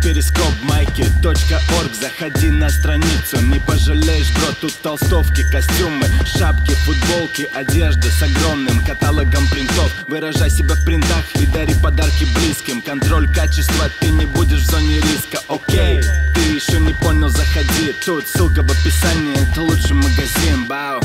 перископ майки.орг. Заходи на страницу, не пожалеешь, бро. Тут толстовки, костюмы, шапки, футболки, одежда с огромным каталогом принтов. Выражай себя в принтах и дари подарки близким. Контроль качества, ты не будешь в зоне риска, окей. Ты еще не понял, заходи. Тут ссылка в описании, это лучший магазин, бау.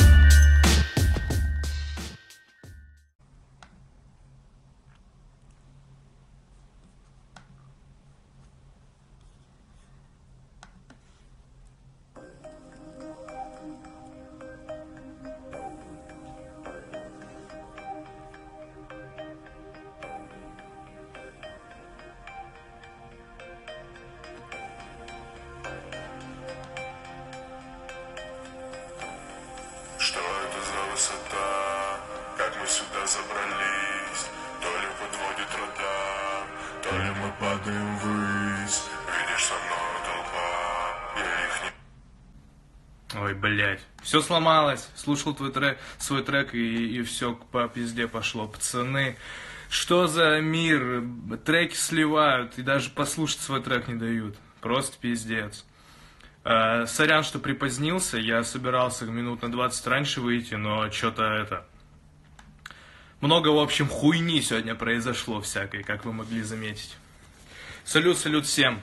Что это за высота? Как мы сюда забрались? То ли подводит радар, то ли мы падаем ввысь. Видишь, со мной толпа, я их не... Ой, блядь, все сломалось. Слушал свой трек и все по пизде пошло. Пацаны, что за мир? Треки сливают и даже послушать свой трек не дают. Просто пиздец. Сорян, что припозднился, я собирался минут на 20 раньше выйти, но что-то много, в общем, хуйни сегодня произошло всякой, как вы могли заметить. Салют всем.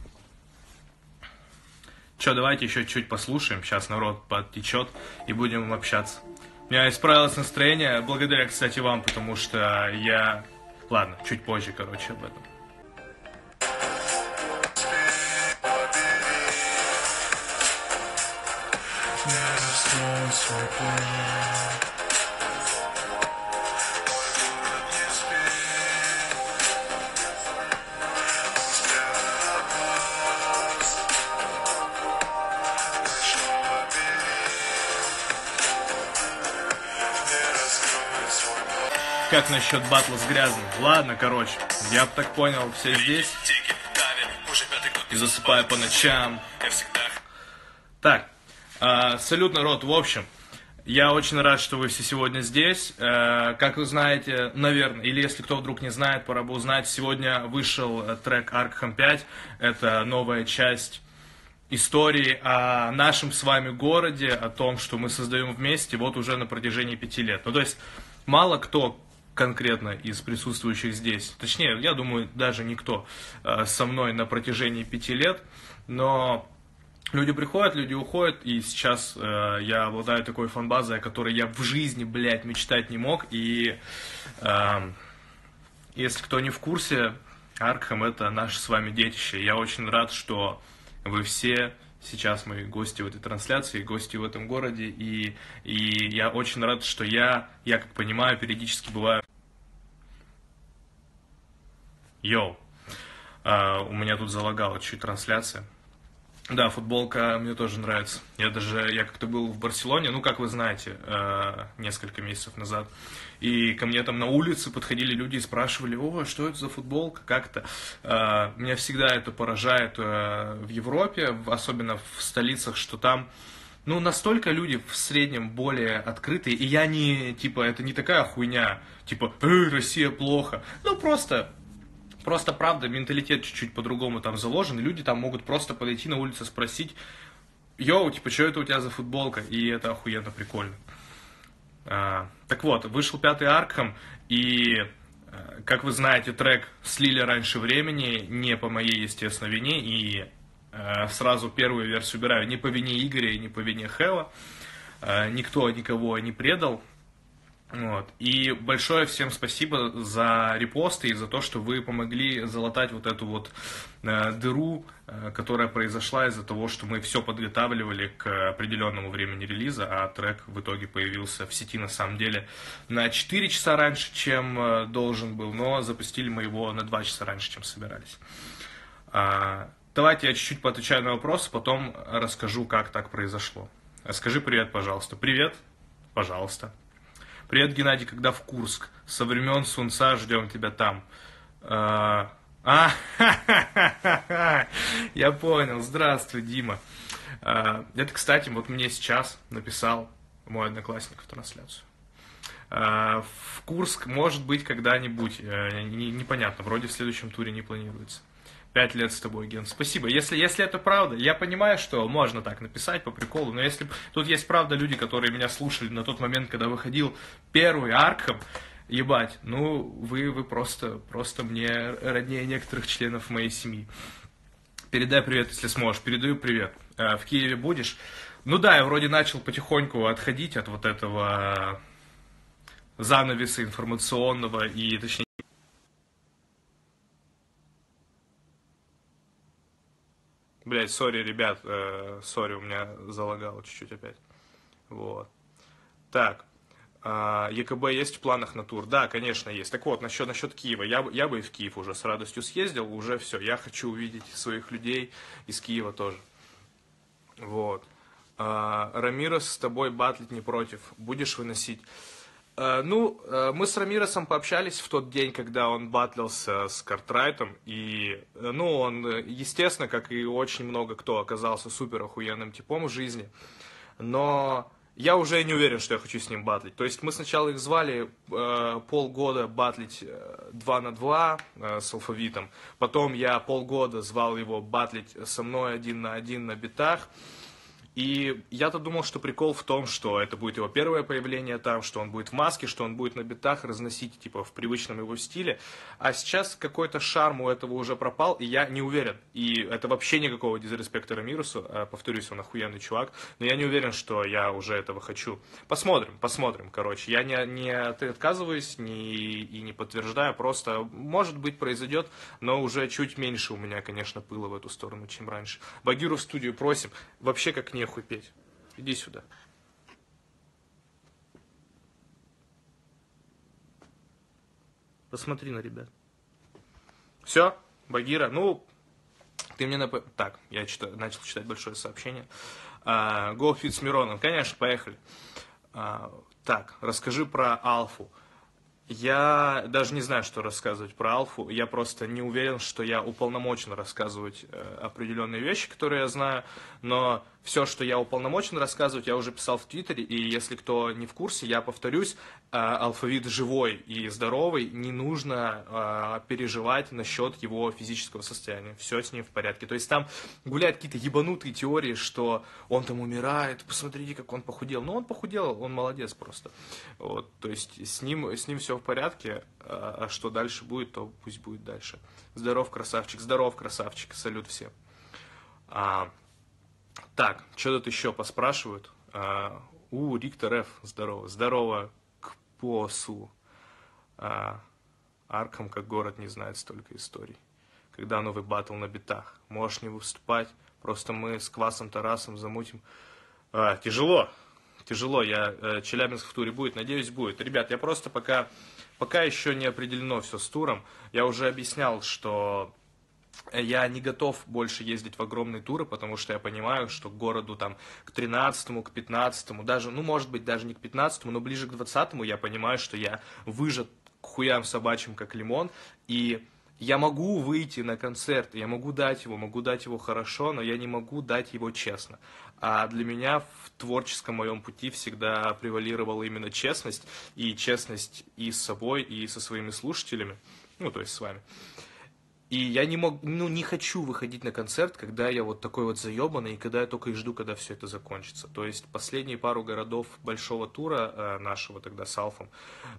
Че, давайте еще чуть послушаем, сейчас народ подтечет и будем общаться. У меня исправилось настроение, благодаря, кстати, вам, потому что я... Ладно, чуть позже, короче, об этом. Как насчет батла с грязным? Ладно, короче, я бы так понял, все здесь. И засыпаю по ночам. Так, салют, народ, в общем, я очень рад, что вы все сегодня здесь. Как вы знаете, наверное, или если кто вдруг не знает, пора бы узнать, сегодня вышел трек Arkham 5. Это новая часть истории о нашем с вами городе, о том, что мы создаем вместе вот уже на протяжении 5 лет. Ну, то есть, мало кто конкретно из присутствующих здесь, точнее, я думаю, даже никто со мной на протяжении 5 лет, но люди приходят, люди уходят, и сейчас я обладаю такой фан-базой, о которой я в жизни, блядь, мечтать не мог, и если кто не в курсе, Аркхэм — это наше с вами детище. Я очень рад, что вы все сейчас мои гости в этой трансляции, гости в этом городе, и я очень рад, что я как понимаю, периодически бываю... Йоу, у меня тут залагала чуть трансляция. Да, футболка мне тоже нравится. Я как-то был в Барселоне, ну, как вы знаете, несколько месяцев назад. И ко мне там на улице подходили люди и спрашивали: о, что это за футболка, как-то. Меня всегда это поражает в Европе, особенно в столицах, что там, ну, настолько люди в среднем более открытые. И я не, типа, это не такая хуйня, типа, Россия плохо. Ну, просто, правда, менталитет чуть-чуть по-другому там заложен, и люди там могут просто подойти на улицу, спросить: йоу, типа, что это у тебя за футболка? И это охуенно прикольно. Так вот, вышел 5-й Arkham, и, как вы знаете, трек слили раньше времени, не по моей, естественно, вине, и сразу первую версию убираю не по вине Игоря и не по вине Хэва. Никто никого не предал. Вот. И большое всем спасибо за репосты и за то, что вы помогли залатать вот эту вот дыру, которая произошла из-за того, что мы все подготавливали к определенному времени релиза, а трек в итоге появился в сети на самом деле на 4 часа раньше, чем должен был, но запустили мы его на 2 часа раньше, чем собирались. Давайте я чуть-чуть поотвечаю на вопросы, потом расскажу, как так произошло. Скажи привет, пожалуйста. Привет, пожалуйста. Привет, Геннадий, когда в Курск? Со времен Сунца ждем тебя там. Я понял. Здравствуй, Дима. Это, кстати, вот мне сейчас написал мой одноклассник в трансляцию. В Курск, может быть, когда-нибудь, непонятно, вроде в следующем туре не планируется. 5 лет с тобой, Ген. Спасибо. Если это правда, я понимаю, что можно так написать по приколу, но если тут есть правда люди, которые меня слушали на тот момент, когда выходил первый Аркхем, ебать, ну вы просто мне роднее некоторых членов моей семьи. Передай привет, если сможешь. Передаю привет. В Киеве будешь? Ну да, я вроде начал потихоньку отходить от вот этого занавеса информационного и, точнее, блять, сори, ребят, сори, у меня залагало чуть-чуть опять. Вот. Так, ЕКБ есть в планах на тур? Да, конечно, есть. Так вот, насчет Киева. Я бы и в Киев уже с радостью съездил, уже все. Я хочу увидеть своих людей из Киева тоже. Вот. Рамирес с тобой батлить не против. Будешь выносить? Мы с Рамиресом пообщались в тот день, когда он батлился с Картрайтом, и, он, естественно, как и очень много кто, оказался супер охуенным типом в жизни, но я уже не уверен, что я хочу с ним батлить. То есть мы сначала их звали полгода батлить 2 на 2 с алфавитом, потом я полгода звал его батлить со мной 1 на 1 на битах. И я-то думал, что прикол в том, что это будет его первое появление там, что он будет в маске, что он будет на битах разносить, типа, в привычном его стиле. А сейчас какой-то шарм у этого уже пропал, и я не уверен. И это вообще никакого дизреспекта Рамиресу, повторюсь, он охуенный чувак, но я не уверен, что я уже этого хочу. Посмотрим, короче. Я не отказываюсь и не подтверждаю, просто, может быть, произойдет, но уже чуть меньше у меня, конечно, пыла в эту сторону, чем раньше. Багиру в студию просим, вообще как не хуй петь. Иди сюда. Посмотри на ребят. Все, Багира, ты мне Так, я начал читать большое сообщение. Go Fit с Мироном. Конечно, поехали. Так, расскажи про Алфу. Я даже не знаю, что рассказывать про Алфу. Я просто не уверен, что я уполномочен рассказывать определенные вещи, которые я знаю. Но все, что я уполномочен рассказывать, я уже писал в Твиттере. И если кто не в курсе, я повторюсь, алфавит живой и здоровый. Не нужно переживать насчет его физического состояния. Все с ним в порядке. То есть там гуляют какие-то ебанутые теории, что он там умирает. Посмотрите, как он похудел. Он похудел, он молодец просто. Вот, то есть с ним все в порядке, а что дальше будет, то пусть будет дальше. Здоров, красавчик, салют всем. Так, что тут еще поспрашивают? Риктор Ф, здорово к посу. Аркхем как город не знает столько историй. Когда новый батл на битах? Можешь не выступать, просто мы с Квасом Тарасом замутим. Тяжело, Челябинск в туре будет, надеюсь, будет. Ребят, я просто пока еще не определено все с туром. Я уже объяснял, что я не готов больше ездить в огромные туры, потому что я понимаю, что к городу там к 13-му, к 15-му, даже, может быть, даже не к 15-му, но ближе к 20-му я понимаю, что я выжат к хуям собачьим, как лимон, и я могу выйти на концерт, я могу дать его хорошо, но я не могу дать его честно. А для меня в творческом моем пути всегда превалировала именно честность и с собой, и со своими слушателями, то есть с вами. И я не хочу выходить на концерт, когда я вот такой вот заебанный, и когда я только и жду, когда все это закончится. То есть последние пару городов большого тура нашего тогда с Алфом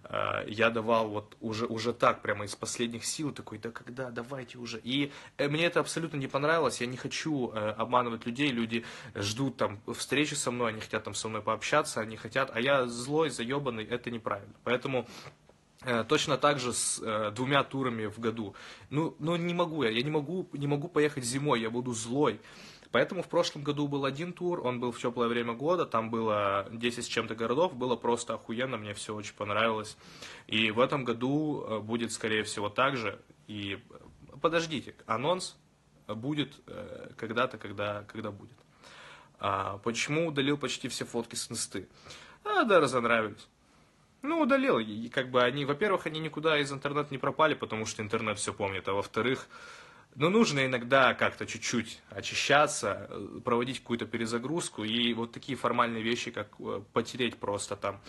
я давал вот уже так, прямо из последних сил, такой, да когда, давайте уже. И мне это абсолютно не понравилось, я не хочу обманывать людей, люди ждут там встречи со мной, они хотят там со мной пообщаться, они хотят, а я злой, заебанный, это неправильно. Поэтому точно так же с 2 турами в году. Не могу я не могу поехать зимой, я буду злой. Поэтому в прошлом году был 1 тур, он был в теплое время года, там было 10 с чем-то городов, было просто охуенно, мне все очень понравилось. И в этом году будет, скорее всего, так же. И подождите, анонс будет когда-то, когда будет. Почему удалил почти все фотки с инсты? Да, разонравились. Удалил. И они, во-первых, они никуда из интернета не пропали, потому что интернет все помнит. А во-вторых, нужно иногда как-то чуть-чуть очищаться, проводить какую-то перезагрузку. И вот такие формальные вещи, как потереть просто там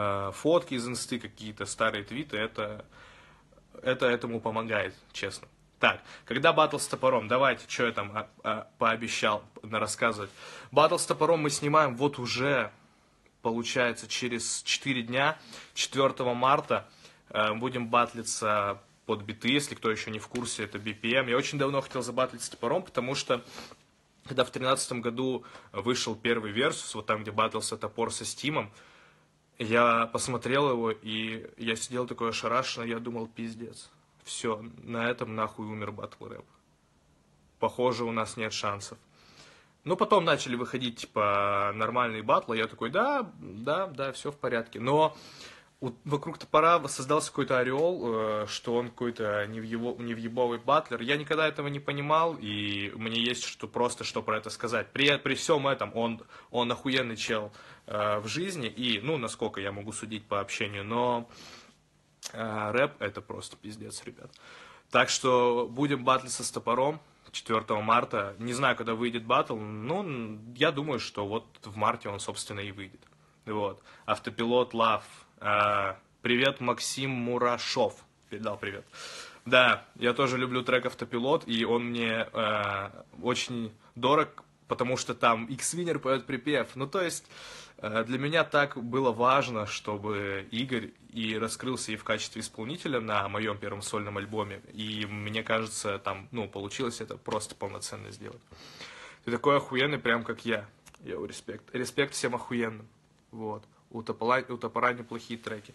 фотки из инсты, какие-то старые твиты, это этому помогает, честно. Так, когда батл с топором? Давайте, что я там пообещал рассказывать. Батл с топором мы снимаем вот уже, получается, через 4 дня, 4 марта. Будем батлиться под биты, если кто еще не в курсе, это BPM. Я очень давно хотел забатлить с топором, потому что когда в 2013 году вышел первый Versus, вот там, где батлился топор со Стимом, я посмотрел его, и я сидел такой ошарашенный, я думал, пиздец. Все, на этом нахуй умер батл рэп. Похоже, у нас нет шансов. Ну, потом начали выходить, типа, нормальные батлы, я такой, да, все в порядке. Но вокруг топора создался какой-то ореол, что он какой-то невъебовый батлер. Я никогда этого не понимал, и мне есть что про это сказать. При всем этом он охуенный чел в жизни, и, ну, насколько я могу судить по общению, но рэп это просто пиздец, ребят. Так что будем батлиться с топором 4 марта. Не знаю, когда выйдет батл, ну, я думаю, что вот в марте он, собственно, и выйдет. Вот. Автопилот Лав. Привет, Максим Мурашов. Передал привет. Да, я тоже люблю трек Автопилот, и он мне очень дорог, потому что там X-Winner поет припев. Ну, то есть, для меня так было важно, чтобы Игорь и раскрылся и в качестве исполнителя на моем первом сольном альбоме. И мне кажется, там, ну, получилось это просто полноценно сделать. Ты такой охуенный, прям как я. Йоу, респект. Респект всем охуенным. Вот. У топора неплохие треки.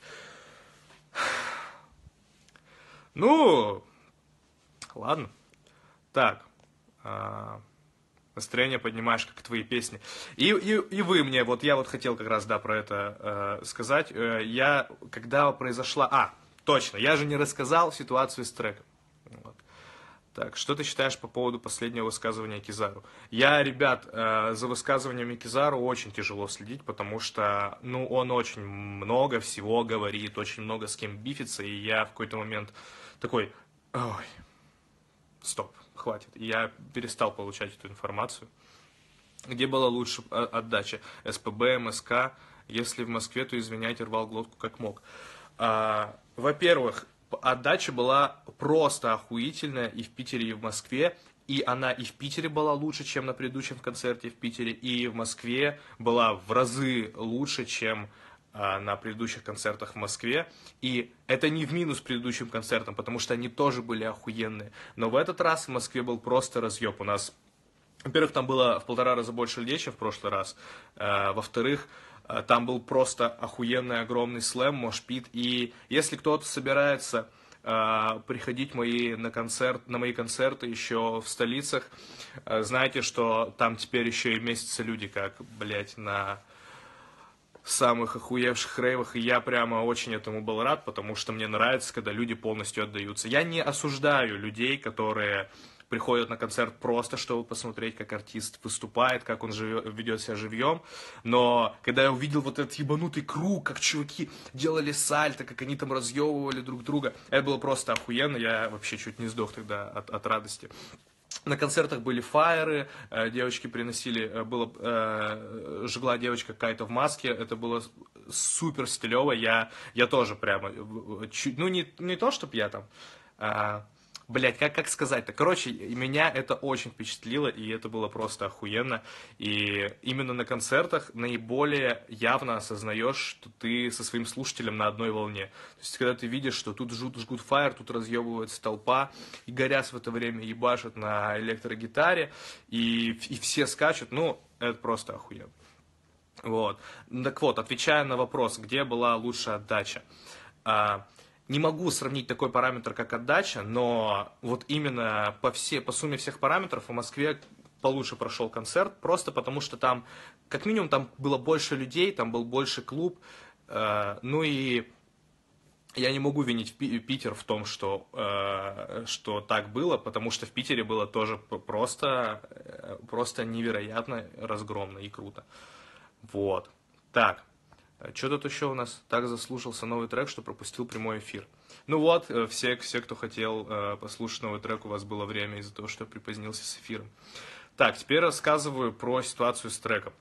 Ну, ладно. Так. Настроение поднимаешь, как твои песни. И вы мне, вот я вот хотел как раз, да, про это сказать. Когда произошла... точно, я же не рассказал ситуацию с треком. Вот. Так, что ты считаешь по поводу последнего высказывания Кизару? Ребят, за высказываниями Кизару очень тяжело следить, потому что, ну, он очень много всего говорит, очень много с кем бифится, и я в какой-то момент такой, ой, стоп, хватит. И я перестал получать эту информацию. Где была лучше отдача? СПБ, МСК? Если в Москве, то, извиняйте, рвал глотку как мог. Во-первых, отдача была просто охуительная и в Питере, и в Москве. И она и в Питере была лучше, чем на предыдущем концерте в Питере, и в Москве была в разы лучше, чем на предыдущих концертах в Москве. И это не в минус предыдущим концертам, потому что они тоже были охуенные. Но в этот раз в Москве был просто разъеб. У нас, во-первых, там было в 1,5 раза больше людей, чем в прошлый раз. Во-вторых, там был просто охуенный огромный слэм, мошпит. И если кто-то собирается приходить на мои концерты еще в столицах, знайте, что там теперь еще и местятся люди, как, блять, на самых охуевших рейвах. И я прямо очень этому был рад, потому что мне нравится, когда люди полностью отдаются. Я не осуждаю людей, которые приходят на концерт просто, чтобы посмотреть, как артист выступает, как он ведет себя живьем. Но когда я увидел вот этот ебанутый круг, как чуваки делали сальто, как они там разъебывали друг друга, это было просто охуенно. Я вообще чуть не сдох тогда от радости. На концертах были фаеры, девочки приносили, жгла девочка какая-то в маске, это было супер стилево, я тоже прямо, ну не то, чтоб я там, блять, как сказать-то, короче, меня это очень впечатлило, и это было просто охуенно, и именно на концертах наиболее явно осознаешь, что ты со своим слушателем на одной волне, то есть, когда ты видишь, что тут жгут фаер, тут разъебывается толпа, и Горяс в это время ебашит на электрогитаре, и все скачут, ну, это просто охуенно. Вот, так вот, отвечая на вопрос, где была лучшая отдача, не могу сравнить такой параметр, как отдача, но вот именно по сумме всех параметров в Москве получше прошел концерт, просто потому что там, как минимум, там было больше людей, там был больше клуб, ну и я не могу винить Питер в том, что так было, потому что в Питере было тоже просто невероятно разгромно и круто. Вот. Так. Что тут еще у нас? Так заслушался новый трек, что пропустил прямой эфир. Ну вот, все, кто хотел послушать новый трек, у вас было время из-за того, что я припозднился с эфиром. Так, теперь рассказываю про ситуацию с треком.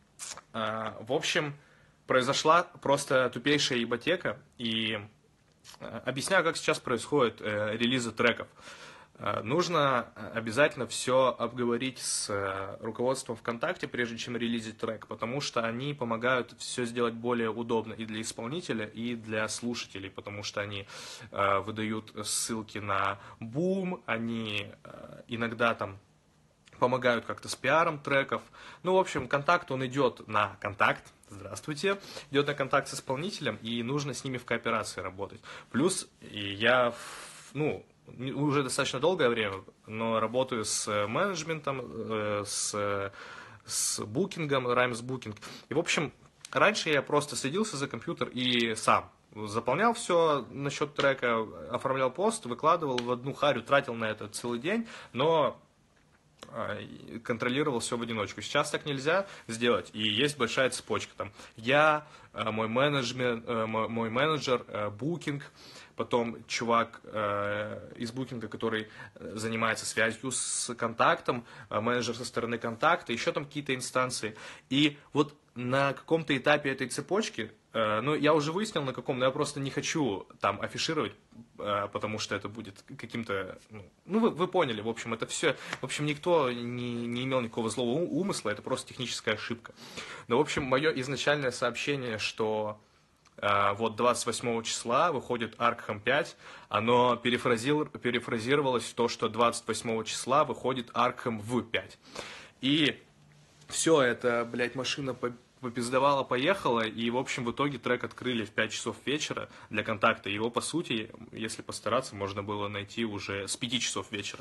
В общем, произошла просто тупейшая ебатека, и объясняю, как сейчас происходит релизы треков. Нужно обязательно все обговорить с руководством ВКонтакте, прежде чем релизить трек, потому что они помогают все сделать более удобно и для исполнителя, и для слушателей, потому что они выдают ссылки на Boom, они иногда там помогают как-то с пиаром треков. Ну, в общем, контакт, он идет на контакт, здравствуйте, идет на контакт с исполнителем, и нужно с ними в кооперации работать. Плюс я, уже достаточно долгое время, но работаю с менеджментом, с букингом, Rhymes Booking. И, в общем, раньше я просто садился за компьютер и сам заполнял все насчет трека, оформлял пост, выкладывал в одну харю, тратил на это целый день, но контролировал все в одиночку. Сейчас так нельзя сделать, и есть большая цепочка. Там я, мой менеджер, букинг, потом чувак из букинга, который занимается связью с контактом, менеджер со стороны контакта, еще там какие-то инстанции. И вот на каком-то этапе этой цепочки, я уже выяснил на каком, но я просто не хочу там афишировать, потому что это будет каким-то, вы поняли, в общем, это все, в общем, никто не имел никакого злого умысла, это просто техническая ошибка. Но, в общем, мое изначальное сообщение, что вот 28 числа выходит Arkham 5, оно перефразировалось в то, что 28 числа выходит Arkham в 5. И все это, машина попиздовала, поехала, и, в общем, в итоге трек открыли в 5 часов вечера для контакта. Его, по сути, если постараться, можно было найти уже с 5 часов вечера.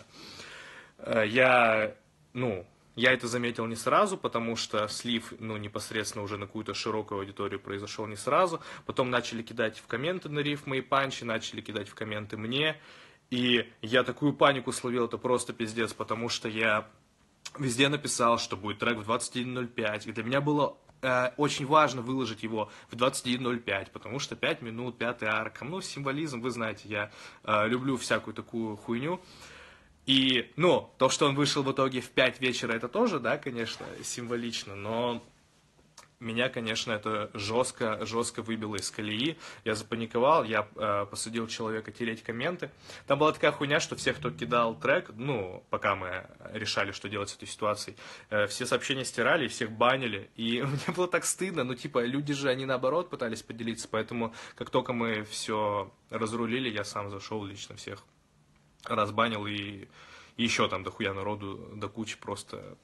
Я это заметил не сразу, потому что слив, непосредственно уже на какую-то широкую аудиторию произошел не сразу. Потом начали кидать в комменты на рифмы и панчи, начали кидать в комменты мне. И я такую панику словил, это просто пиздец, потому что я везде написал, что будет трек в 21:05. И для меня было очень важно выложить его в 21:05, потому что 5 минут, 5-й Arkham, символизм, вы знаете, я люблю всякую такую хуйню. И, то, что он вышел в итоге в 5 вечера, это тоже, да, конечно, символично, но меня, конечно, это жестко выбило из колеи. Я запаниковал, я посадил человека тереть комменты. Там была такая хуйня, что всех, кто кидал трек, пока мы решали, что делать с этой ситуацией, все сообщения стирали, всех банили. И мне было так стыдно, люди же, они наоборот пытались поделиться, поэтому как только мы все разрулили, я сам зашел, лично всех разбанил, и еще там дохуя народу, до кучи просто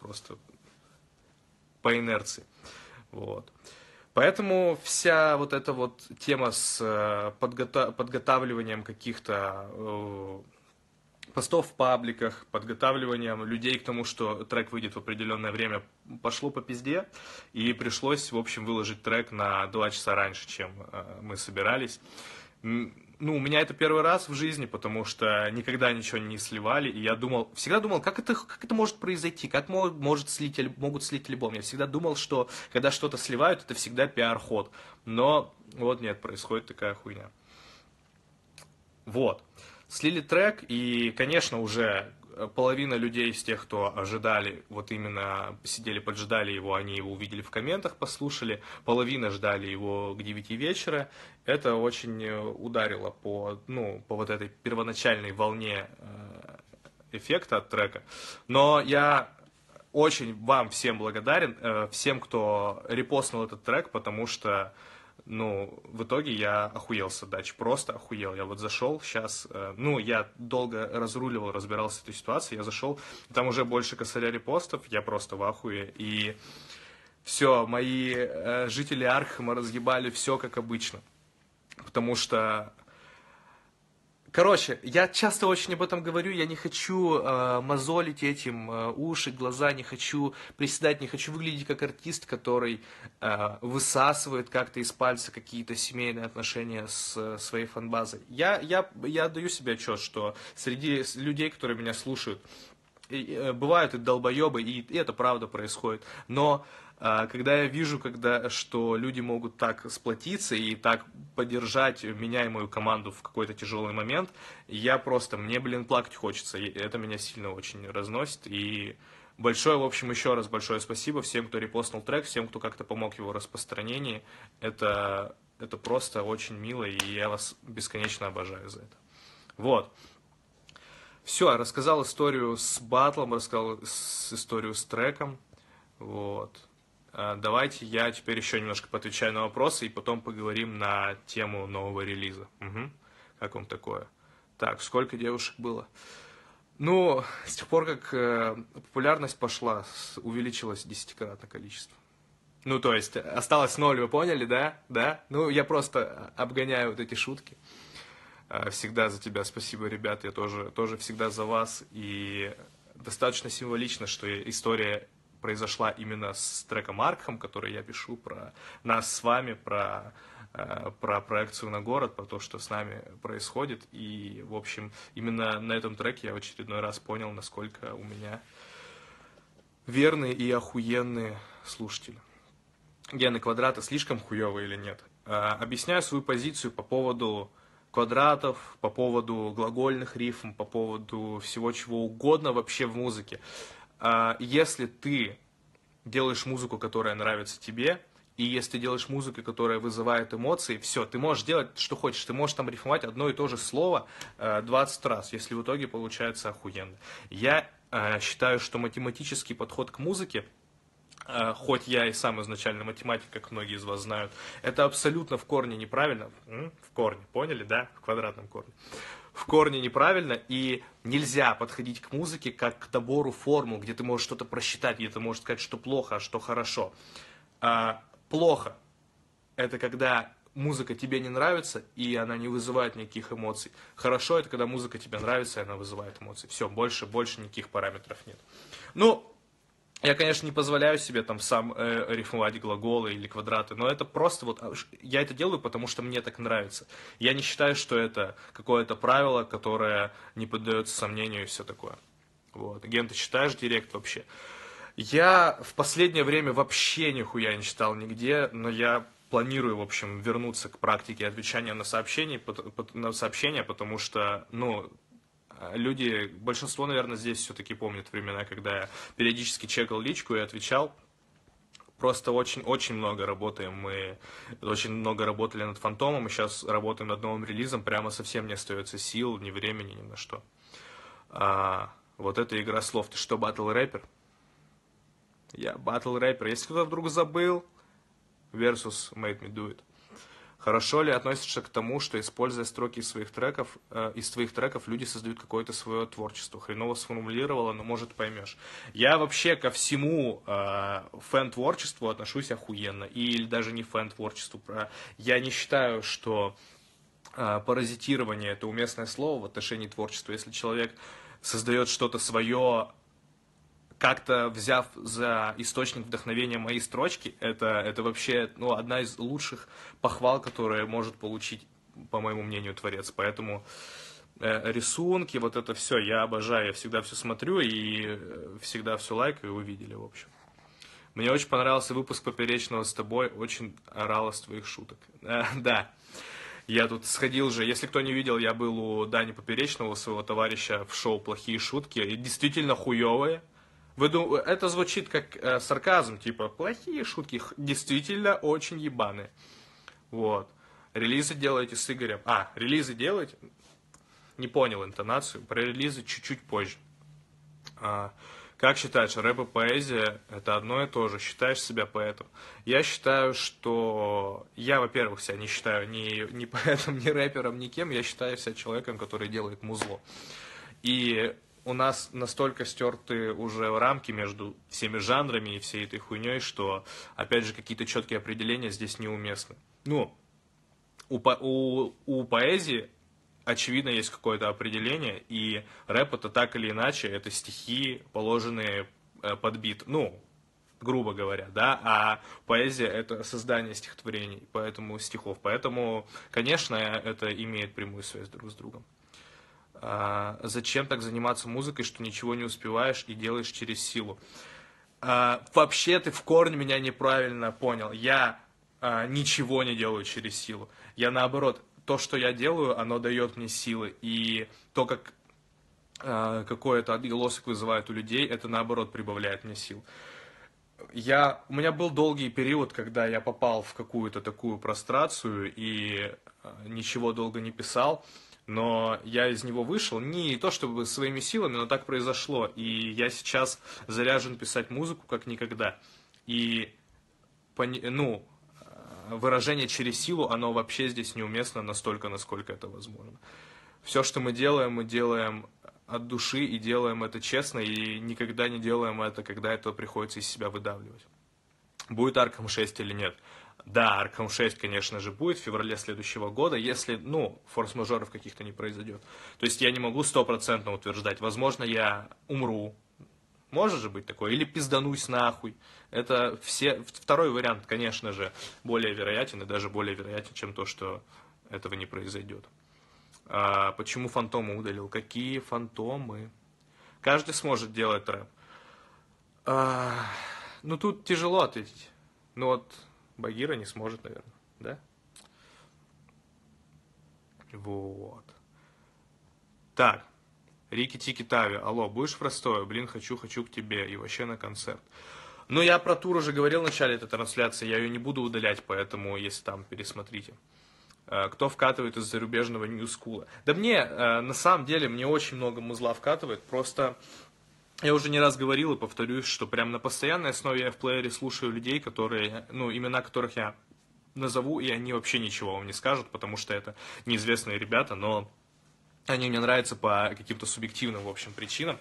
по инерции. Вот. Поэтому вся вот эта вот тема с подготавливанием каких-то постов в пабликах, подготавливанием людей к тому, что трек выйдет в определенное время, пошло по пизде, и пришлось, в общем, выложить трек на 2 часа раньше, чем мы собирались. У меня это первый раз в жизни, потому что никогда ничего не сливали, и я всегда думал, как это может произойти, как могут слить альбом. Я всегда думал, что когда что-то сливают, это всегда пиар-ход. Но вот нет, происходит такая хуйня. Вот. Слили трек, и, конечно, уже половина людей из тех, кто ожидали, вот именно сидели, поджидали его, они его увидели в комментах, послушали, половина ждали его к 9 вечера. Это очень ударило по вот этой первоначальной волне эффекта от трека. Но я очень вам всем благодарен, всем, кто репостнул этот трек, потому что в итоге я охуел с отдачи, просто охуел. Я вот зашел сейчас, я долго разруливал, разбирался с этой ситуацией, я зашел, там уже больше косаря репостов, я просто в ахуе, и все, мои жители Архама разъебали все как обычно, потому что... Короче, я часто очень об этом говорю, я не хочу мозолить этим уши, глаза, не хочу приседать, не хочу выглядеть как артист, который высасывает как-то из пальца какие-то семейные отношения с своей фан-базой. Я даю себе отчет, что среди людей, которые меня слушают, бывают и долбоебы, и это правда происходит, но... Когда я вижу, что люди могут так сплотиться и так поддержать меня и мою команду в какой-то тяжелый момент, мне, плакать хочется, и это меня сильно очень разносит, и большое, в общем, еще раз большое спасибо всем, кто репостнул трек, всем, кто как-то помог в его распространении, это просто очень мило, и я вас бесконечно обожаю за это. Вот. Все, рассказал историю с батлом, рассказал историю с треком. Вот. Давайте я теперь еще немножко поотвечаю на вопросы и потом поговорим на тему нового релиза. Угу. Как вам такое? Так, сколько девушек было? Ну, с тех пор, как популярность пошла, увеличилось 10-кратное количество. Ну, то есть, осталось 0, вы поняли, да? Да? Ну, я просто обгоняю вот эти шутки. Всегда за тебя спасибо, ребят, я тоже всегда за вас. И достаточно символично, что история произошла именно с треком Аркхам, который я пишу про нас с вами, про проекцию на город, про то, что с нами происходит. И, в общем, именно на этом треке я в очередной раз понял, насколько у меня верные и охуенные слушатели. Гены квадрата слишком хуёвые или нет? Объясняю свою позицию по поводу квадратов, по поводу глагольных рифм, по поводу всего чего угодно вообще в музыке. Если ты делаешь музыку, которая нравится тебе, и если ты делаешь музыку, которая вызывает эмоции, все, ты можешь делать, что хочешь. Ты можешь там рифмовать одно и то же слово 20 раз, если в итоге получается охуенно. Я считаю, что математический подход к музыке, хоть я и сам изначально математик, как многие из вас знают, это абсолютно в корне неправильно. В корне, поняли, да? В квадратном корне. В корне неправильно, и нельзя подходить к музыке как к набору формул, где ты можешь что-то просчитать, где ты можешь сказать, что плохо, а что хорошо. Плохо – это когда музыка тебе не нравится, и она не вызывает никаких эмоций. Хорошо – это когда музыка тебе нравится, и она вызывает эмоции. Все, больше никаких параметров нет. Ну, я, конечно, не позволяю себе там сам рифмовать глаголы или квадраты, но это просто вот, я это делаю, потому что мне так нравится. Я не считаю, что это какое-то правило, которое не поддается сомнению и все такое. Вот. Ген, ты читаешь директ вообще? Я в последнее время вообще нихуя не читал нигде, но я планирую, в общем, вернуться к практике отвечания на сообщения, потому что, ну, люди, большинство, наверное, здесь все-таки помнят времена, когда я периодически чекал личку и отвечал. Просто очень много работаем, мы очень много работали над Фантомом, и сейчас работаем над новым релизом, прямо совсем не остается сил, ни времени, ни на что. Вот эта игра слов. Ты что, батл-рэпер? Я батл-рэпер. Если кто-то вдруг забыл, versus Made Me Do It. Хорошо ли относишься к тому, что, используя строки из твоих треков, люди создают какое-то свое творчество? Хреново сформулировала, но, может, поймешь. Я вообще ко всему фэн-творчеству отношусь охуенно. Или даже не фэн-творчеству. Я не считаю, что паразитирование – это уместное слово в отношении творчества. Если человек создает что-то свое, как-то взяв за источник вдохновения мои строчки, это вообще, ну, одна из лучших похвал, которые может получить, по моему мнению, творец. Поэтому рисунки, вот это все, я обожаю, я всегда все смотрю и всегда все лайкаю, и вы видели, в общем. Мне очень понравился выпуск «Поперечного» с тобой, очень орал из твоих шуток. Да, я тут сходил же, если кто не видел, я был у Дани Поперечного, своего товарища, в шоу «Плохие шутки», и действительно хуевые. Это звучит как сарказм, типа, плохие шутки, действительно очень ебаные. Вот. Релизы делаете с Игорем. Релизы делаете? Не понял интонацию. Про релизы чуть-чуть позже. Как считаешь, рэп и поэзия – это одно и то же? Считаешь себя поэтом? Я считаю, что... Я, во-первых, себя не считаю ни поэтом, ни рэпером, ни кем. Я считаю себя человеком, который делает музло. И у нас настолько стерты уже рамки между всеми жанрами и всей этой хуйней, что, опять же, какие-то четкие определения здесь неуместны. Ну, у поэзии, очевидно, есть какое-то определение, и рэп это так или иначе, это стихи, положенные под бит, ну, грубо говоря, да, а поэзия это создание стихотворений, поэтому стихов, поэтому, конечно, это имеет прямую связь друг с другом. Зачем так заниматься музыкой, что ничего не успеваешь и делаешь через силу? Вообще ты в корне меня неправильно понял. Я ничего не делаю через силу. Я наоборот, то, что я делаю, оно дает мне силы. И то, как какой-то отголосок вызывает у людей, это наоборот прибавляет мне сил. У меня был долгий период, когда я попал в какую-то такую прострацию и ничего долго не писал. но я из него вышел не то чтобы своими силами, но так произошло. И я сейчас заряжен писать музыку как никогда. И, ну, выражение через силу, оно вообще здесь неуместно настолько, насколько это возможно. Все, что мы делаем от души и делаем это честно, и никогда не делаем это, когда это приходится из себя выдавливать. Будет Arkham 6 или нет? Да, Arkham 6, конечно же, будет в феврале следующего года, если, ну, форс-мажоров каких-то не произойдет. То есть я не могу 100% утверждать. Возможно, я умру. Может же быть такое. Или пизданусь нахуй. Это второй вариант, конечно же, более вероятен, и даже более вероятен, чем то, что этого не произойдет. Почему фантомы удалил? Какие фантомы? Каждый сможет делать рэп. Ну, тут тяжело ответить. Ну, вот Багира не сможет, наверное, да? Вот. Так. Рики-тики-тави. Алло, будешь в Ростове? Блин, хочу к тебе. И вообще на концерт. Ну, я про тур уже говорил в начале этой трансляции. Я ее не буду удалять, поэтому, если там, пересмотрите. Кто вкатывает из зарубежного ньюскула? Да мне, на самом деле, мне очень много музла вкатывает. Просто я уже не раз говорил и повторюсь, что прям на постоянной основе я в плеере слушаю людей, которые, ну, имена которых я назову, и они вообще ничего вам не скажут, потому что это неизвестные ребята, но они мне нравятся по каким-то субъективным, в общем, причинам.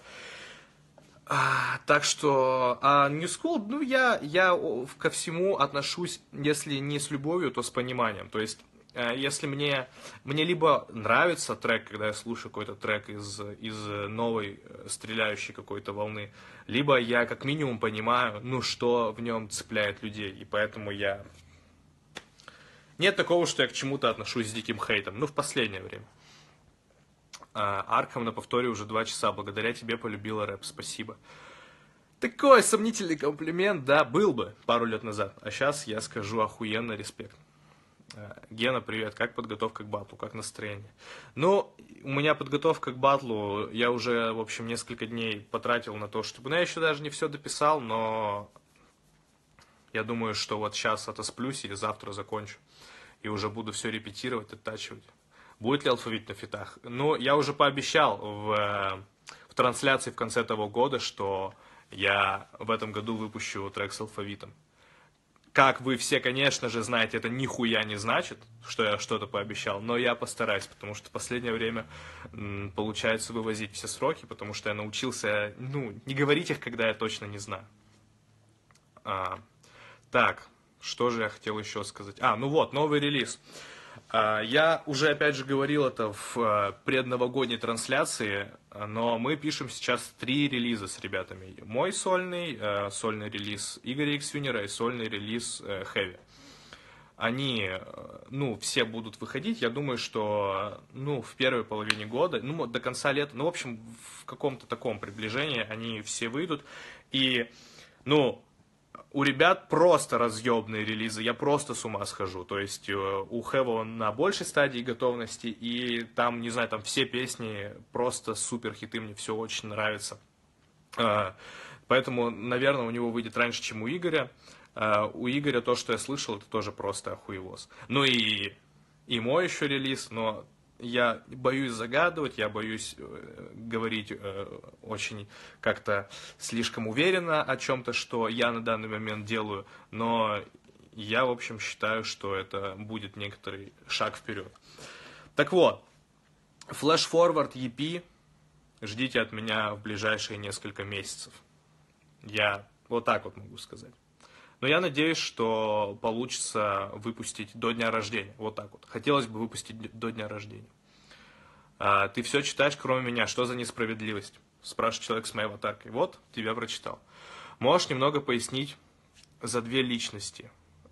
Так что, New School, ну, я ко всему отношусь, если не с любовью, то с пониманием. То есть, если мне либо нравится трек, когда я слушаю какой-то трек из новой стреляющей какой-то волны, либо я как минимум понимаю, ну, что в нем цепляет людей. И поэтому нет такого, что я к чему-то отношусь с диким хейтом. Ну, в последнее время. Аркхам на повторе уже 2 часа. Благодаря тебе полюбила рэп. Спасибо. Такой сомнительный комплимент, да, был бы пару лет назад. А сейчас я скажу охуенно респект. Гена, привет. Как подготовка к батлу? Как настроение? Ну, у меня подготовка к батлу, я уже, в общем, несколько дней потратил на то, чтобы... Ну, я еще даже не все дописал, но я думаю, что вот сейчас отосплюсь или завтра закончу. И уже буду все репетировать, оттачивать. Будет ли алфавит на фитах? Ну, я уже пообещал в трансляции в конце того года, что я в этом году выпущу трек с алфавитом. Как вы все, конечно же, знаете, это нихуя не значит, что я что-то пообещал, но я постараюсь, потому что в последнее время получается вывозить все сроки, потому что я научился, ну, не говорить их, когда я точно не знаю. Так, что же я хотел еще сказать? Ну вот, новый релиз. Я уже, опять же, говорил это в предновогодней трансляции, но мы пишем сейчас 3 релиза с ребятами. Мой сольный релиз Игоря Иксюнера и сольный релиз Heavy. Они, ну, все будут выходить, я думаю, что, ну, в первой половине года, ну, до конца лета, ну, в общем, в каком-то таком приближении они все выйдут. И, ну... У ребят просто разъебные релизы, я просто с ума схожу. То есть у Хэва он на большей стадии готовности, и там, не знаю, там все песни просто супер хиты, мне все очень нравится. Поэтому, наверное, у него выйдет раньше, чем у Игоря. У Игоря то, что я слышал, это тоже просто охуевоз. Ну и мой еще релиз, но... Я боюсь загадывать, я боюсь говорить очень как-то слишком уверенно о чем-то, что я на данный момент делаю, но я, в общем, считаю, что это будет некоторый шаг вперед. Так вот, Flash Forward EP ждите от меня в ближайшие несколько месяцев. Я вот так вот могу сказать. Но я надеюсь, что получится выпустить до дня рождения. Вот так вот. Хотелось бы выпустить до дня рождения. Ты все читаешь, кроме меня. Что за несправедливость? Спрашивает человек с моей аватаркой. Вот, тебя прочитал. Можешь немного пояснить за 2 личности?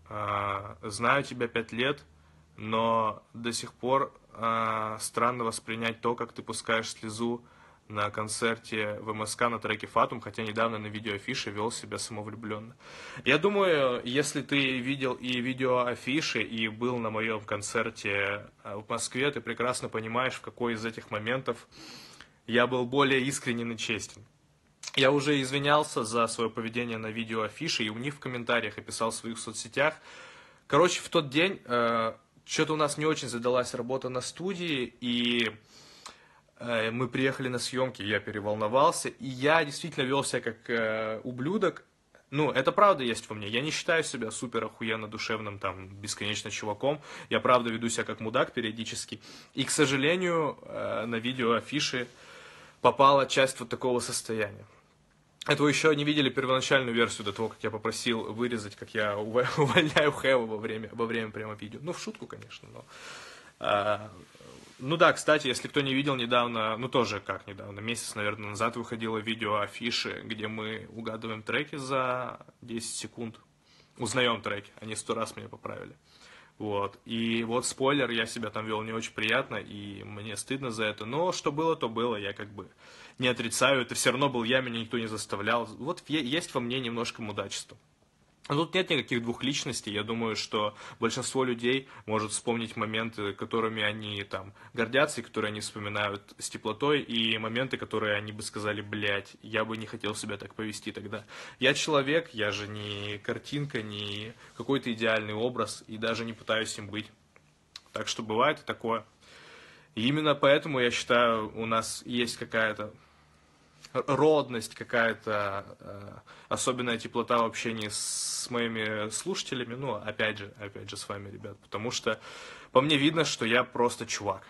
Знаю тебя 5 лет, но до сих пор странно воспринять то, как ты пускаешь слезу на концерте в МСК на треке «Фатум», хотя недавно на видеоафише вел себя самовлюбленно. Я думаю, если ты видел и видеоафиши, и был на моем концерте в Москве, ты прекрасно понимаешь, в какой из этих моментов я был более искренен и честен. Я уже извинялся за свое поведение на видеоафише, и у них в комментариях описал в своих соцсетях. Короче, в тот день что-то у нас не очень задалась работа на студии, и мы приехали на съемки, я переволновался, и я действительно вел себя как ублюдок. Ну, это правда есть во мне. Я не считаю себя супер охуенно душевным, там, бесконечно чуваком. Я правда веду себя как мудак периодически. И, к сожалению, на видео афиши попала часть вот такого состояния. Это вы еще не видели первоначальную версию до того, как я попросил вырезать, как я увольняю Хэва во время прямо видео. Ну, в шутку, конечно, но... Ну да, кстати, если кто не видел недавно, ну тоже как недавно, месяц, наверное, назад выходило видео афиши, где мы угадываем треки за 10 секунд. Узнаем треки, они 100 раз меня поправили. Вот. И вот спойлер, я себя там вел не очень приятно, и мне стыдно за это. Но что было, то было, я как бы не отрицаю. Это все равно был я, меня никто не заставлял. Вот есть во мне немножко мудачества. Тут нет никаких двух личностей. Я думаю, что большинство людей может вспомнить моменты, которыми они там гордятся, и которые они вспоминают с теплотой, и моменты, которые они бы сказали: блядь, я бы не хотел себя так повести тогда. Я человек, я же не картинка, не какой-то идеальный образ, и даже не пытаюсь им быть. Так что бывает и такое. И именно поэтому, я считаю, у нас есть какая-то родность, какая-то особенная теплота в общении с моими слушателями, ну, опять же, с вами, ребят, потому что по мне видно, что я просто чувак,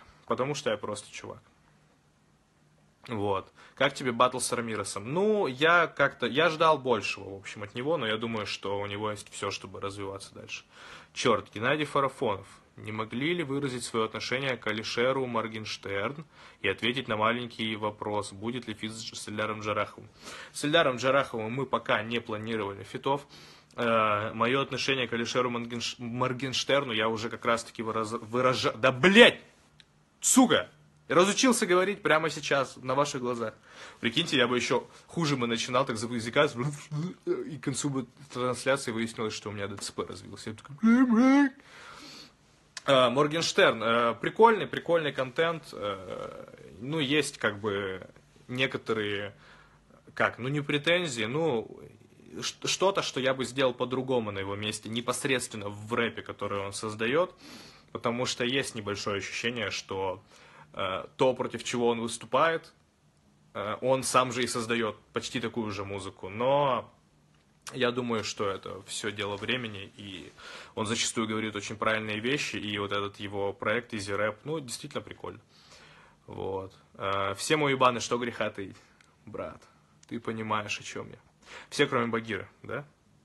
Вот. Как тебе баттл с Рамиросом? Ну, я ждал большего, в общем, от него, но я думаю, что у него есть все, чтобы развиваться дальше. Черт, Геннадий Фарафонов. Не могли ли выразить свое отношение к Алишеру Моргенштерн и ответить на маленький вопрос, будет ли фит с Эльдаром Джараховым? С Эльдаром Джараховым мы пока не планировали фитов. Мое отношение к Алишеру Моргенштерну я уже как раз-таки выражал... Да, блять! Сука! Разучился говорить прямо сейчас, на ваших глазах. Прикиньте, я бы еще хуже бы начинал так заязыкаться, и к концу бы трансляции выяснилось, что у меня ДЦП развился. Я такой... Моргенштерн, прикольный контент, ну, есть как бы некоторые, не претензии, ну, что-то, что я бы сделал по-другому на его месте, непосредственно в рэпе, который он создает, потому что есть небольшое ощущение, что то, против чего он выступает, он сам же и создает почти такую же музыку, но... Я думаю, что это все дело времени, и он зачастую говорит очень правильные вещи, и вот этот его проект Easy Rap, ну, действительно прикольно. Вот. Все мои баны, что греха таить, брат, ты понимаешь, о чем я. Все, кроме Багира, да?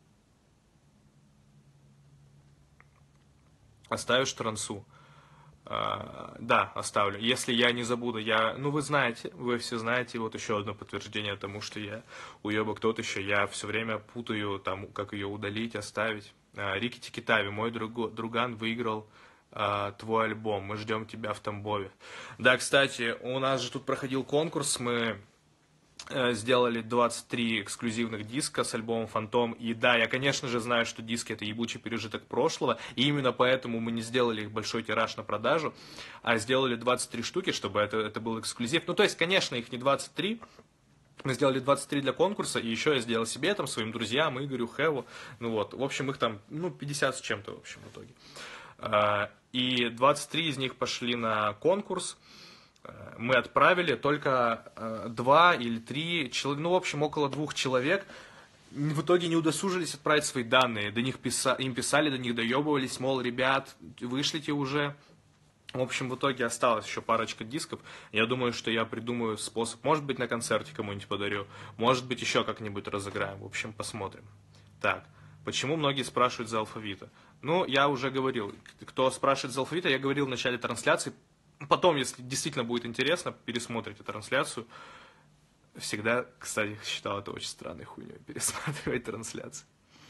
Оставишь трансу? Да, оставлю. Если я не забуду, вы знаете, вы все знаете, вот еще одно подтверждение тому, что я уебок тот еще, я все время путаю, там, как ее удалить, оставить. Рики Тикитави, мой друган, выиграл твой альбом, мы ждем тебя в Тамбове. Да, кстати, у нас же тут проходил конкурс, мы сделали 23 эксклюзивных диска с альбомом «Фантом». И да, я, конечно же, знаю, что диски — это ебучий пережиток прошлого, и именно поэтому мы не сделали их большой тираж на продажу, а сделали 23 штуки, чтобы это был эксклюзив. Ну, то есть, конечно, их не 23, мы сделали 23 для конкурса, и еще я сделал себе, там, своим друзьям, Игорю, Хэву, ну вот, в общем, их там, 50 с чем-то, в общем, в итоге. И 23 из них пошли на конкурс. Мы отправили только 2 или 3 человека, в общем, около 2 человек. В итоге не удосужились отправить свои данные. Им писали, до них доебывались, мол, ребят, вышлите уже. В общем, в итоге осталась еще парочка дисков. Я думаю, что я придумаю способ. Может быть, на концерте кому-нибудь подарю. Может быть, еще как-нибудь разыграем. В общем, посмотрим. Так, почему многие спрашивают за Алфавита? Ну, я уже говорил. Кто спрашивает за Алфавита, я говорил в начале трансляции. Потом, если действительно будет интересно, пересмотрите трансляцию. Всегда, кстати, считал это очень странной хуйней, пересматривать трансляции.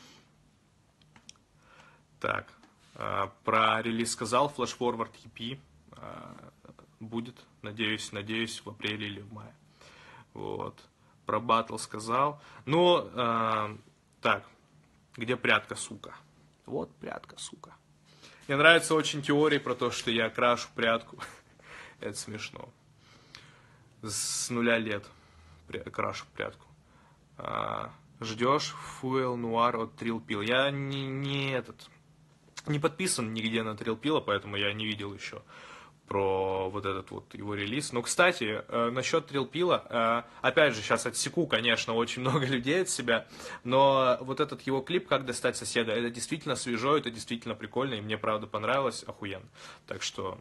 Так, про релиз сказал, Flash Forward EP будет, надеюсь, в апреле или в мае. Вот. Про батл сказал. Ну, так, где прятка, сука? Вот прятка, сука. Мне нравятся очень теории про то, что я крашу прядку. Это смешно. С 0 лет крашу прядку. Ждешь Fuel Noir от Trill Pill. Я Не подписан нигде на Trill Pilla, поэтому я не видел еще про вот этот вот его релиз. Но, кстати, насчет Trill Pilla, опять же, сейчас отсеку, конечно, очень много людей от себя, но вот этот его клип «Как достать соседа», это действительно свежо, это действительно прикольно, и мне, правда, понравилось, охуенно. Так что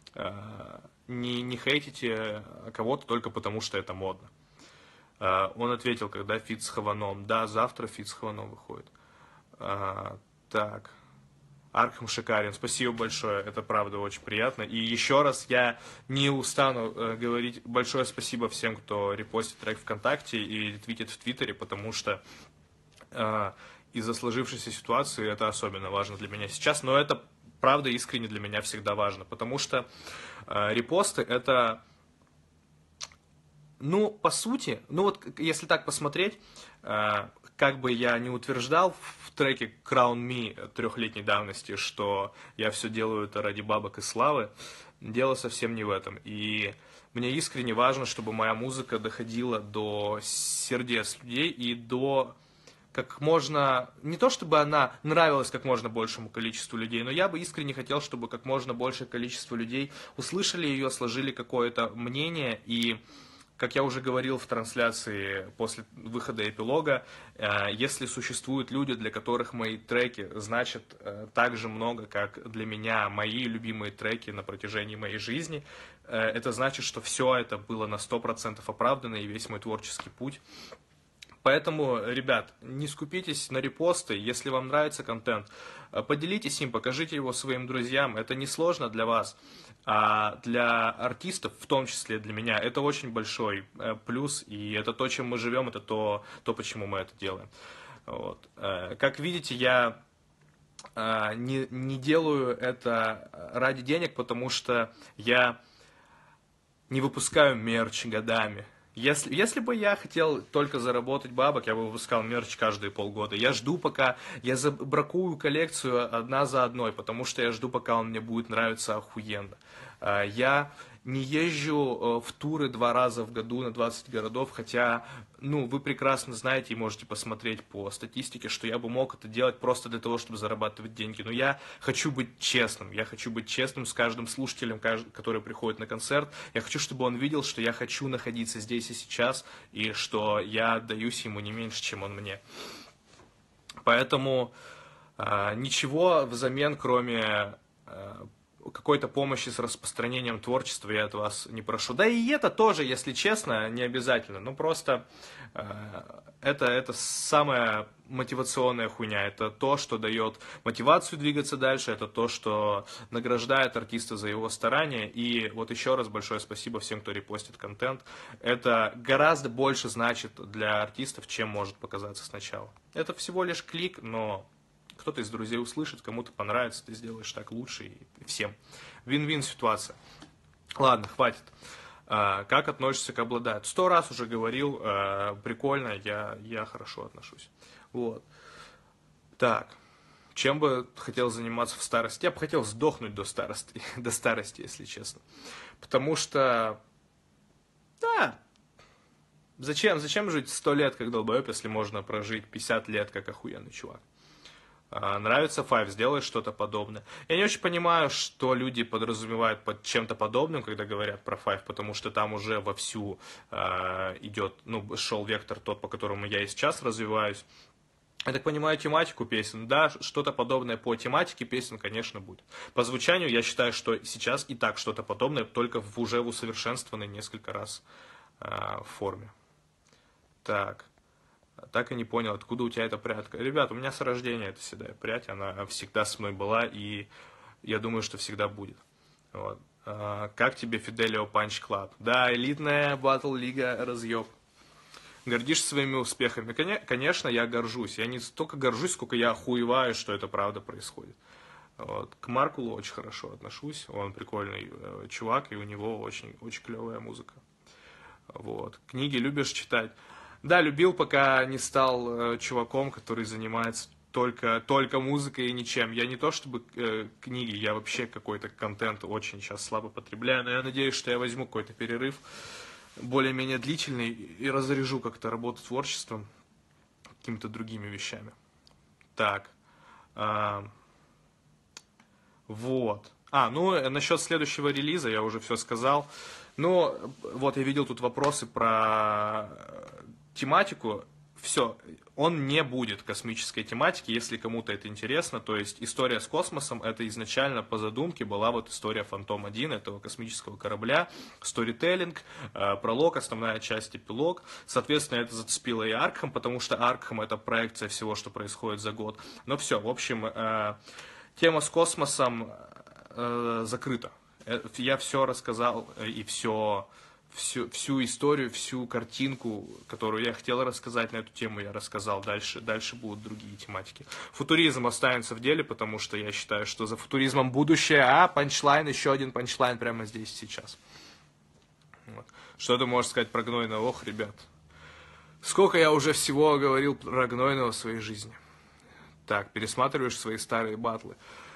не хейтите кого-то только потому, что это модно. Он ответил, когда фит с Хованом. Да, завтра фит с Хованом выходит. Так... Аркхам шикарен, спасибо большое, это правда очень приятно. И еще раз я не устану говорить большое спасибо всем, кто репостит трек ВКонтакте и ретвитит в Твиттере, потому что из-за сложившейся ситуации это особенно важно для меня сейчас. Но это правда искренне для меня всегда важно, потому что репосты это... Ну, по сути, ну вот если так посмотреть, как бы я не утверждал в треке Crown Me 3-летней давности, что я все делаю это ради бабок и славы, дело совсем не в этом. И мне искренне важно, чтобы моя музыка доходила до сердец людей и до как можно... Не то, чтобы она нравилась как можно большему количеству людей, но я бы искренне хотел, чтобы как можно большее количество людей услышали ее, сложили какое-то мнение и... Как я уже говорил в трансляции после выхода эпилога, если существуют люди, для которых мои треки значат так же много, как для меня мои любимые треки на протяжении моей жизни, это значит, что все это было на 100% оправдано и весь мой творческий путь. Поэтому, ребят, не скупитесь на репосты, если вам нравится контент, поделитесь им, покажите его своим друзьям, это несложно для вас. А для артистов, в том числе для меня, это очень большой плюс, и это то, чем мы живем, это то почему мы это делаем. Вот. Как видите, я не делаю это ради денег, потому что я не выпускаю мерч годами. Если бы я хотел только заработать бабок, я бы выпускал мерч каждые полгода. Я жду, пока я забракую коллекцию одна за одной, потому что я жду, пока он мне будет нравиться охуенно. Я не езжу в туры 2 раза в году на 20 городов, хотя, ну, вы прекрасно знаете и можете посмотреть по статистике, что я бы мог это делать просто для того, чтобы зарабатывать деньги. Но я хочу быть честным. Я хочу быть честным с каждым слушателем, который приходит на концерт. Я хочу, чтобы он видел, что я хочу находиться здесь и сейчас, и что я отдаюсь ему не меньше, чем он мне. Поэтому ничего взамен, кроме... какой-то помощи с распространением творчества я от вас не прошу. Да и это тоже, если честно, не обязательно. Ну, просто это самая мотивационная хуйня. Это то, что дает мотивацию двигаться дальше. Это то, что награждает артиста за его старания. И вот еще раз большое спасибо всем, кто репостит контент. Это гораздо больше значит для артистов, чем может показаться сначала. Это всего лишь клик, но... Кто-то из друзей услышит, кому-то понравится, ты сделаешь так лучше, и всем. Вин-вин ситуация. Ладно, хватит. Как относишься к обладать? 100 раз уже говорил, прикольно, я хорошо отношусь. Вот. Так, чем бы хотел заниматься в старости? Я бы хотел сдохнуть до старости, если честно. Потому что, да, зачем жить 100 лет как долбоеб, если можно прожить 50 лет как охуенный чувак? Нравится Five, сделай что-то подобное. Я не очень понимаю, что люди подразумевают под чем-то подобным, когда говорят про Five, потому что там уже вовсю идет, ну, шел вектор тот, по которому я и сейчас развиваюсь. Я так понимаю, тематику песен, да, что-то подобное по тематике песен, конечно, будет. По звучанию я считаю, что сейчас и так что-то подобное, только уже в усовершенствованной несколько раз форме. Так и не понял, откуда у тебя эта прядка. Ребят, у меня с рождения эта седая прядь, она всегда со мной была, и я думаю, что всегда будет. Вот. Как тебе Fidelio Punch Club? Да, элитная батл-лига разъеб. Гордишься своими успехами? Конечно, я горжусь. Я не столько горжусь, сколько я охуеваю, что это правда происходит. Вот. К Маркулу очень хорошо отношусь. Он прикольный чувак, и у него очень, очень клевая музыка. Вот. Книги любишь читать? Да, любил, пока не стал чуваком, который занимается только музыкой и ничем. Я не то чтобы книги, я вообще какой-то контент очень сейчас слабо потребляю, но я надеюсь, что я возьму какой-то перерыв более-менее длительный и разрежу как-то работу творчеством какими-то другими вещами. Так. Вот. Ну, насчет следующего релиза я уже все сказал. Ну, вот я видел тут вопросы про тематику. Все, он не будет космической тематики, если кому-то это интересно. То есть история с космосом, это изначально по задумке была вот история Фантом-1, этого космического корабля, сторителлинг, пролог, основная часть, эпилог. Соответственно, это зацепило и Аркхем, потому что Аркхем это проекция всего, что происходит за год. Но все, в общем, тема с космосом закрыта. Я все рассказал и всю историю, всю картинку, которую я хотел рассказать на эту тему, я рассказал. Дальше будут другие тематики. Футуризм останется в деле, потому что я считаю, что за футуризмом будущее, панчлайн, еще один панчлайн прямо здесь сейчас. Вот. Что ты можешь сказать про Гнойного? Ох, ребят, сколько я уже всего говорил про Гнойного в своей жизни. Так, пересматриваешь свои старые батлы.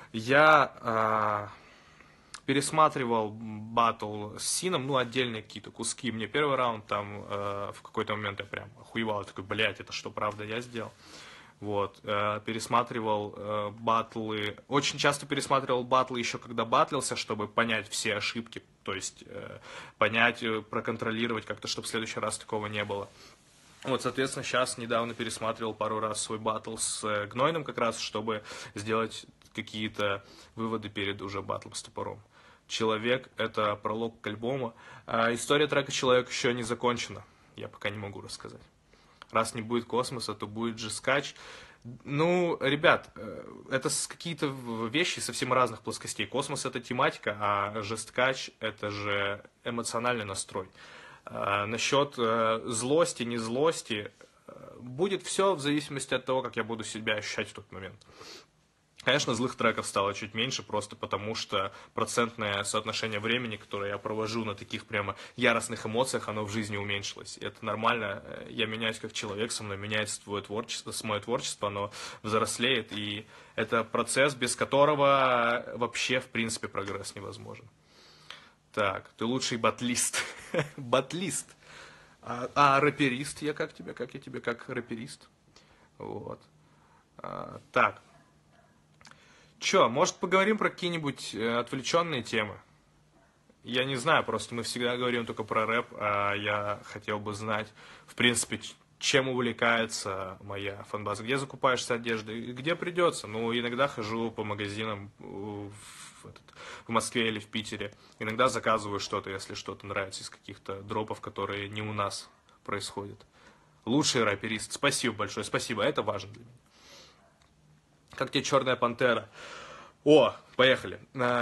Я пересматривал батл с Сином, отдельные какие-то куски. Мне первый раунд там в какой-то момент я прям охуевал. Я такой, блядь, это что, правда я сделал? Вот. Пересматривал батлы. Очень часто пересматривал батлы еще когда батлился, чтобы понять все ошибки. То есть понять, проконтролировать как-то, чтобы в следующий раз такого не было. Вот, соответственно, сейчас недавно пересматривал пару раз свой батл с Гнойным как раз, чтобы сделать какие-то выводы перед уже батлом с Топором. Человек — это пролог к альбому. История трека «Человек» еще не закончена. Я пока не могу рассказать. Раз не будет космоса, то будет жесткач. Ну, ребят, это какие-то вещи совсем разных плоскостей. Космос — это тематика, а жесткач — это же эмоциональный настрой. Насчет злости, не злости, будет все в зависимости от того, как я буду себя ощущать в тот момент. Конечно, злых треков стало чуть меньше, просто потому что процентное соотношение времени, которое я провожу на таких прямо яростных эмоциях, оно в жизни уменьшилось. И это нормально, я меняюсь как человек, со мной меняется мое творчество, оно взрослеет, и это процесс, без которого вообще, в принципе, прогресс невозможен. Так, ты лучший батлист. Батлист. Рэперист, как я тебе, как рэперист. Вот. Так. Че, может, поговорим про какие-нибудь отвлеченные темы? Я не знаю, просто мы всегда говорим только про рэп, а я хотел бы знать, в принципе, чем увлекается моя фанбаза. Где закупаешься одеждой? Где придется? Ну, иногда хожу по магазинам в Москве или в Питере. Иногда заказываю что-то, если что-то нравится из каких-то дропов, которые не у нас происходят. Лучший рэперист. Спасибо большое, спасибо, это важно для меня. Как тебе «Черная пантера»? Поехали.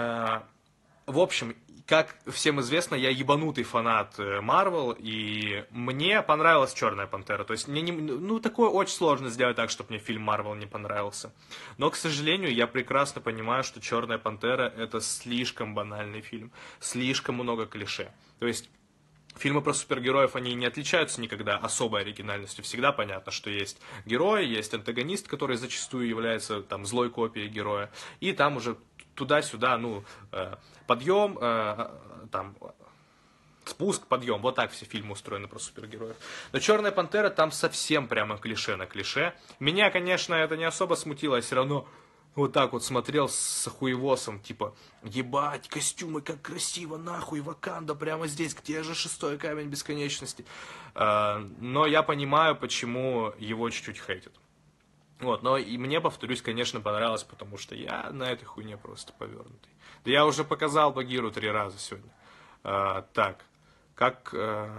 В общем, как всем известно, я ебанутый фанат Марвел, и мне понравилась «Черная пантера». То есть мне такое очень сложно сделать так, чтобы мне фильм Марвел не понравился. Но, к сожалению, я прекрасно понимаю, что «Черная пантера» — это слишком банальный фильм, слишком много клише. То есть фильмы про супергероев, они не отличаются никогда особой оригинальностью. Всегда понятно, что есть герой, есть антагонист, который зачастую является там злой копией героя. И там уже туда-сюда, подъем, там, спуск, подъем. Вот так все фильмы устроены про супергероев. Но «Черная пантера» там совсем прямо клише на клише. Меня, конечно, это не особо смутило, я все равно вот так вот смотрел с охуевосом, типа, ебать, костюмы, как красиво, нахуй, Ваканда прямо здесь, где же шестой камень бесконечности. Но я понимаю, почему его чуть-чуть хейтят. Вот, но и мне, повторюсь, конечно, понравилось, потому что я на этой хуйне просто повернутый. Да я уже показал Багиру 3 раза сегодня. Так, как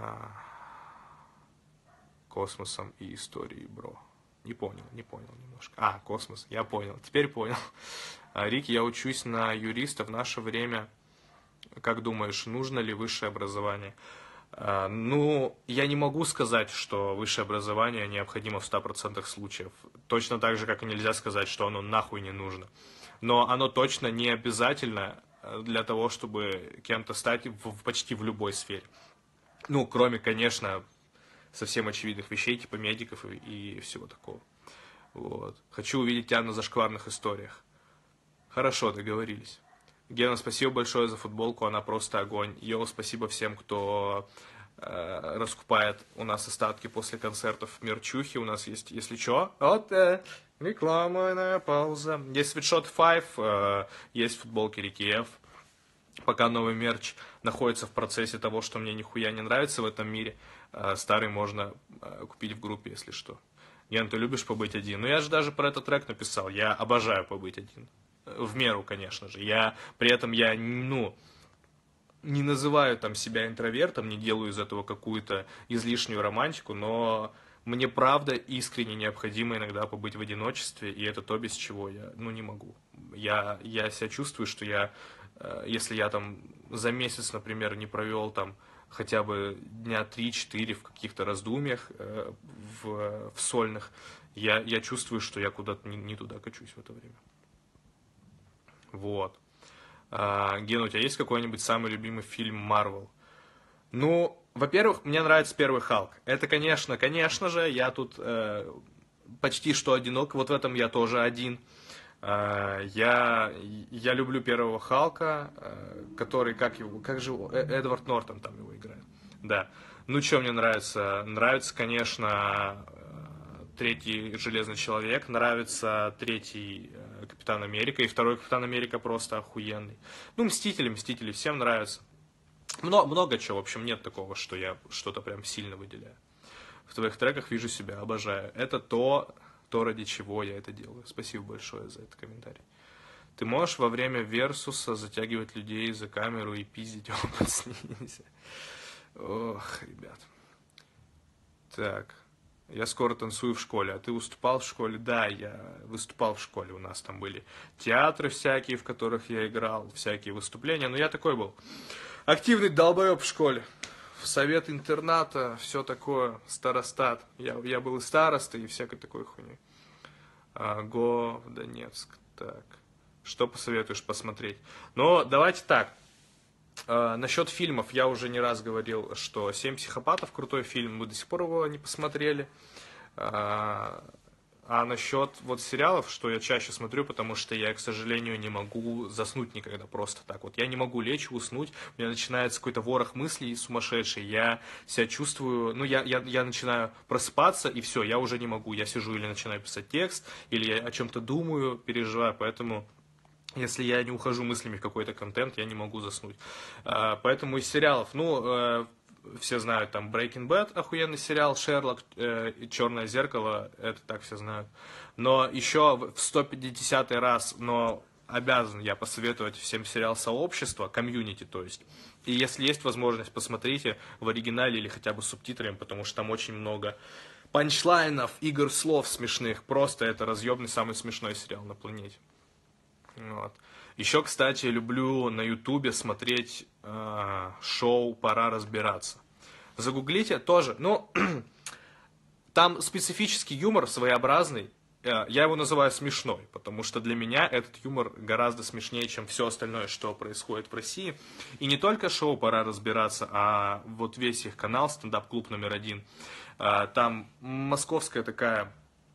космосом и историей, бро. Не понял немножко. Космос, я понял, теперь понял. Рик, я учусь на юриста в наше время. Как думаешь, нужно ли высшее образование? Я не могу сказать, что высшее образование необходимо в 100% случаев. Точно так же, как и нельзя сказать, что оно нахуй не нужно. Но оно точно не обязательно для того, чтобы кем-то стать почти в любой сфере. Кроме, конечно, совсем очевидных вещей, типа медиков и всего такого. Вот. Хочу увидеть тебя на зашкварных историях. Хорошо, договорились. Гена, спасибо большое за футболку, она просто огонь. Спасибо всем, кто раскупает у нас остатки после концертов в мерчухе. У нас есть, если что, Рекламная пауза. Есть Sweatshop 5, есть футболки Рикиев. Пока новый мерч находится в процессе того, что мне нихуя не нравится в этом мире, старый можно купить в группе, если что. Ген, ты любишь побыть один? Ну, я же даже про этот трек написал. Я обожаю побыть один. В меру, конечно же. При этом я, не называю там себя интровертом, не делаю из этого какую-то излишнюю романтику, но мне правда искренне необходимо иногда побыть в одиночестве, и это то, без чего я, не могу. Я себя чувствую, что если я там за месяц, например, не провел там хотя бы дня 3-4 в каких-то раздумьях, в сольных, я чувствую, что я куда-то не туда качусь в это время. Вот. Ген, у тебя есть какой-нибудь самый любимый фильм Марвел? Ну, во-первых, мне нравится первый Халк. Это, конечно же, я тут почти что одинок, вот в этом я тоже один. Я люблю первого Халка, который, как же Эдвард Нортон там его играет. Да. Ну, что мне нравится? Нравится, конечно, третий Железный Человек, нравится третий Капитан Америка, и второй Капитан Америка просто охуенный. Ну, Мстители всем нравятся. Много чего, в общем, нет такого, что я что-то прям сильно выделяю. В твоих треках вижу себя, обожаю. Это то, ради чего я это делаю. Спасибо большое за этот комментарий. Ты можешь во время версуса затягивать людей за камеру и пиздить опыт с ниндзя? Ох, ребят. Так. Я скоро танцую в школе. А ты выступал в школе? Да, я выступал в школе. У нас там были театры всякие, в которых я играл, всякие выступления. Но я такой был активный долбоеб в школе. В совет интерната, все такое, старостат. Я был и старостой, и всякой такой хуйней. Го в Донецк. Так. Что посоветуешь посмотреть? Но давайте так. Насчет фильмов я уже не раз говорил, что «Семь психопатов» крутой фильм, мы до сих пор его не посмотрели. А насчет вот сериалов, что я чаще смотрю, потому что я, к сожалению, не могу заснуть никогда просто так. Вот я не могу лечь, уснуть, у меня начинается какой-то ворох мыслей сумасшедший, я себя чувствую, я начинаю просыпаться, и все, я уже не могу. Я сижу или начинаю писать текст, или я о чем-то думаю, переживаю, поэтому если я не ухожу мыслями в какой-то контент, я не могу заснуть. Поэтому из сериалов, все знают, там, Breaking Bad, охуенный сериал, Шерлок, Черное зеркало, это так все знают. Но еще в 150-й раз, обязан я посоветовать всем сериал «Сообщество», комьюнити, то есть. И если есть возможность, посмотрите в оригинале или хотя бы с субтитрами, потому что там очень много панчлайнов, игр слов смешных. Просто это разъебный, самый смешной сериал на планете. Вот. Еще, кстати, люблю на Ютубе смотреть шоу «Пора разбираться». Загуглите тоже. Там специфический юмор своеобразный. Я его называю смешной, потому что для меня этот юмор гораздо смешнее, чем все остальное, что происходит в России. И не только шоу «Пора разбираться», а вот весь их канал «Стендап-клуб номер 1». Там московская такая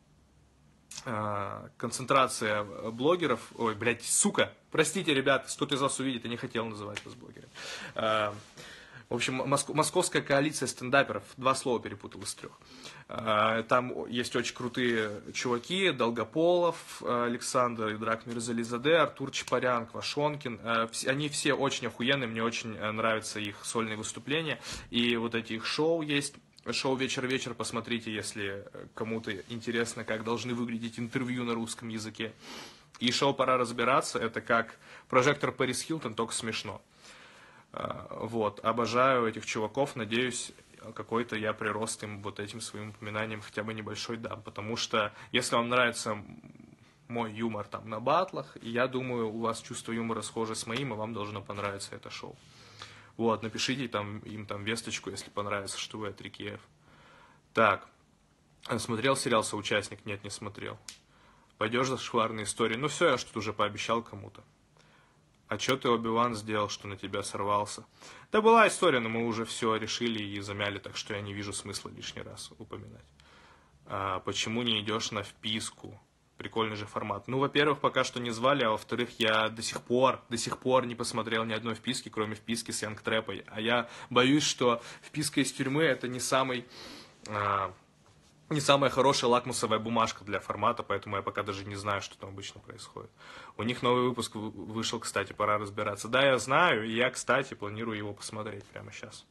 концентрация блогеров. Ой, блядь, сука, простите, ребят, тут из вас увидит, я не хотел называть вас блогерами. В общем, московская коалиция стендаперов, 2 слова перепутал из 3. Там есть очень крутые чуваки: Долгополов, Александр Идрак Мирзализаде, Артур Чапарян, Квашонкин. Они все очень охуенные, мне очень нравятся их сольные выступления. И вот эти их шоу есть. Шоу «Вечер-вечер» посмотрите, если кому-то интересно, как должны выглядеть интервью на русском языке. И шоу «Пора разбираться» — это как «Прожектор Пэрис Хилтон», только смешно. Вот, обожаю этих чуваков, надеюсь, какой-то я прирост им вот этим своим упоминанием хотя бы небольшой дам, потому что если вам нравится мой юмор там на батлах, я думаю, у вас чувство юмора схоже с моим, и вам должно понравиться это шоу. Вот, напишите им там весточку, если понравится, что вы от Рикиев. Так, смотрел сериал «Соучастник»? Нет, не смотрел. Пойдешь за шкварные истории? Все, я что-то уже пообещал кому-то. А что ты, Оби-Ван, сделал, что на тебя сорвался? Да была история, но мы уже все решили и замяли, так что я не вижу смысла лишний раз упоминать. Почему не идешь на вписку? Прикольный же формат. Во-первых, пока что не звали, а во-вторых, я до сих пор не посмотрел ни одной вписки, кроме вписки с Янгтрэпой. А я боюсь, что вписка из тюрьмы — это не самый не самая хорошая лакмусовая бумажка для формата, поэтому я пока даже не знаю, что там обычно происходит. У них новый выпуск вышел, кстати, пора разбираться. Да, я знаю, и я, кстати, планирую его посмотреть прямо сейчас.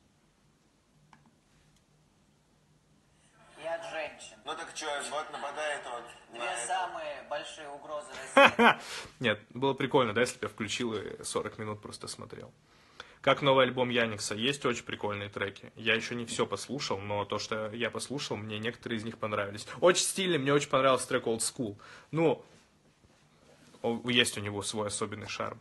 И от женщин. Ну так что, вот нападает он. Две самые большие угрозы России. Нет, было прикольно, да, если бы я включил и 40 минут просто смотрел. Как новый альбом Яникса, есть очень прикольные треки. Я еще не все послушал, но то, что я послушал, мне некоторые из них понравились. Очень стильный, мне очень понравился трек Old School. Ну, есть у него свой особенный шарм.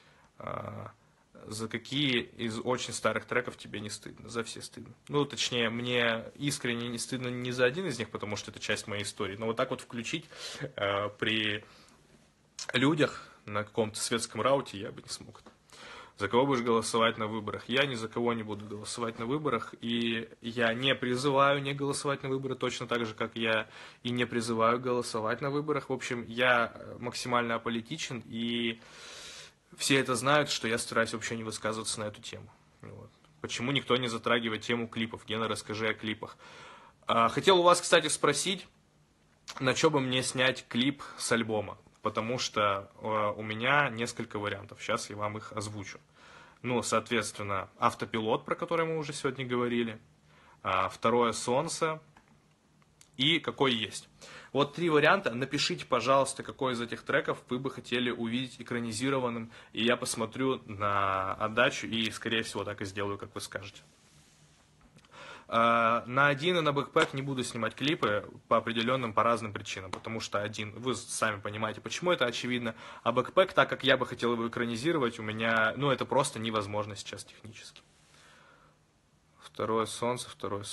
За какие из очень старых треков тебе не стыдно? За все стыдно. Ну, точнее, мне искренне не стыдно ни за один из них, потому что это часть моей истории. Но вот так вот включить при людях на каком-то светском рауте я бы не смог. За кого будешь голосовать на выборах? Я ни за кого не буду голосовать на выборах, и я не призываю не голосовать на выборы, точно так же, как я и не призываю голосовать на выборах. В общем, я максимально аполитичен, и все это знают, что я стараюсь вообще не высказываться на эту тему. Вот. Почему никто не затрагивает тему клипов? Гена, расскажи о клипах. Хотел у вас, кстати, спросить, на что бы мне снять клип с альбома. Потому что у меня несколько вариантов. Сейчас я вам их озвучу. Ну, соответственно, «Автопилот», про который мы уже сегодня говорили. «Второе солнце». И «Какой есть». Вот 3 варианта. Напишите, пожалуйста, какой из этих треков вы бы хотели увидеть экранизированным. И я посмотрю на отдачу и, скорее всего, так и сделаю, как вы скажете. На один и на бэкпэк не буду снимать клипы по определенным, по разным причинам, потому что один, вы сами понимаете, почему это очевидно, а бэкпэк, так как я бы хотел его экранизировать, у меня, ну, это просто невозможно сейчас технически. Второе солнце,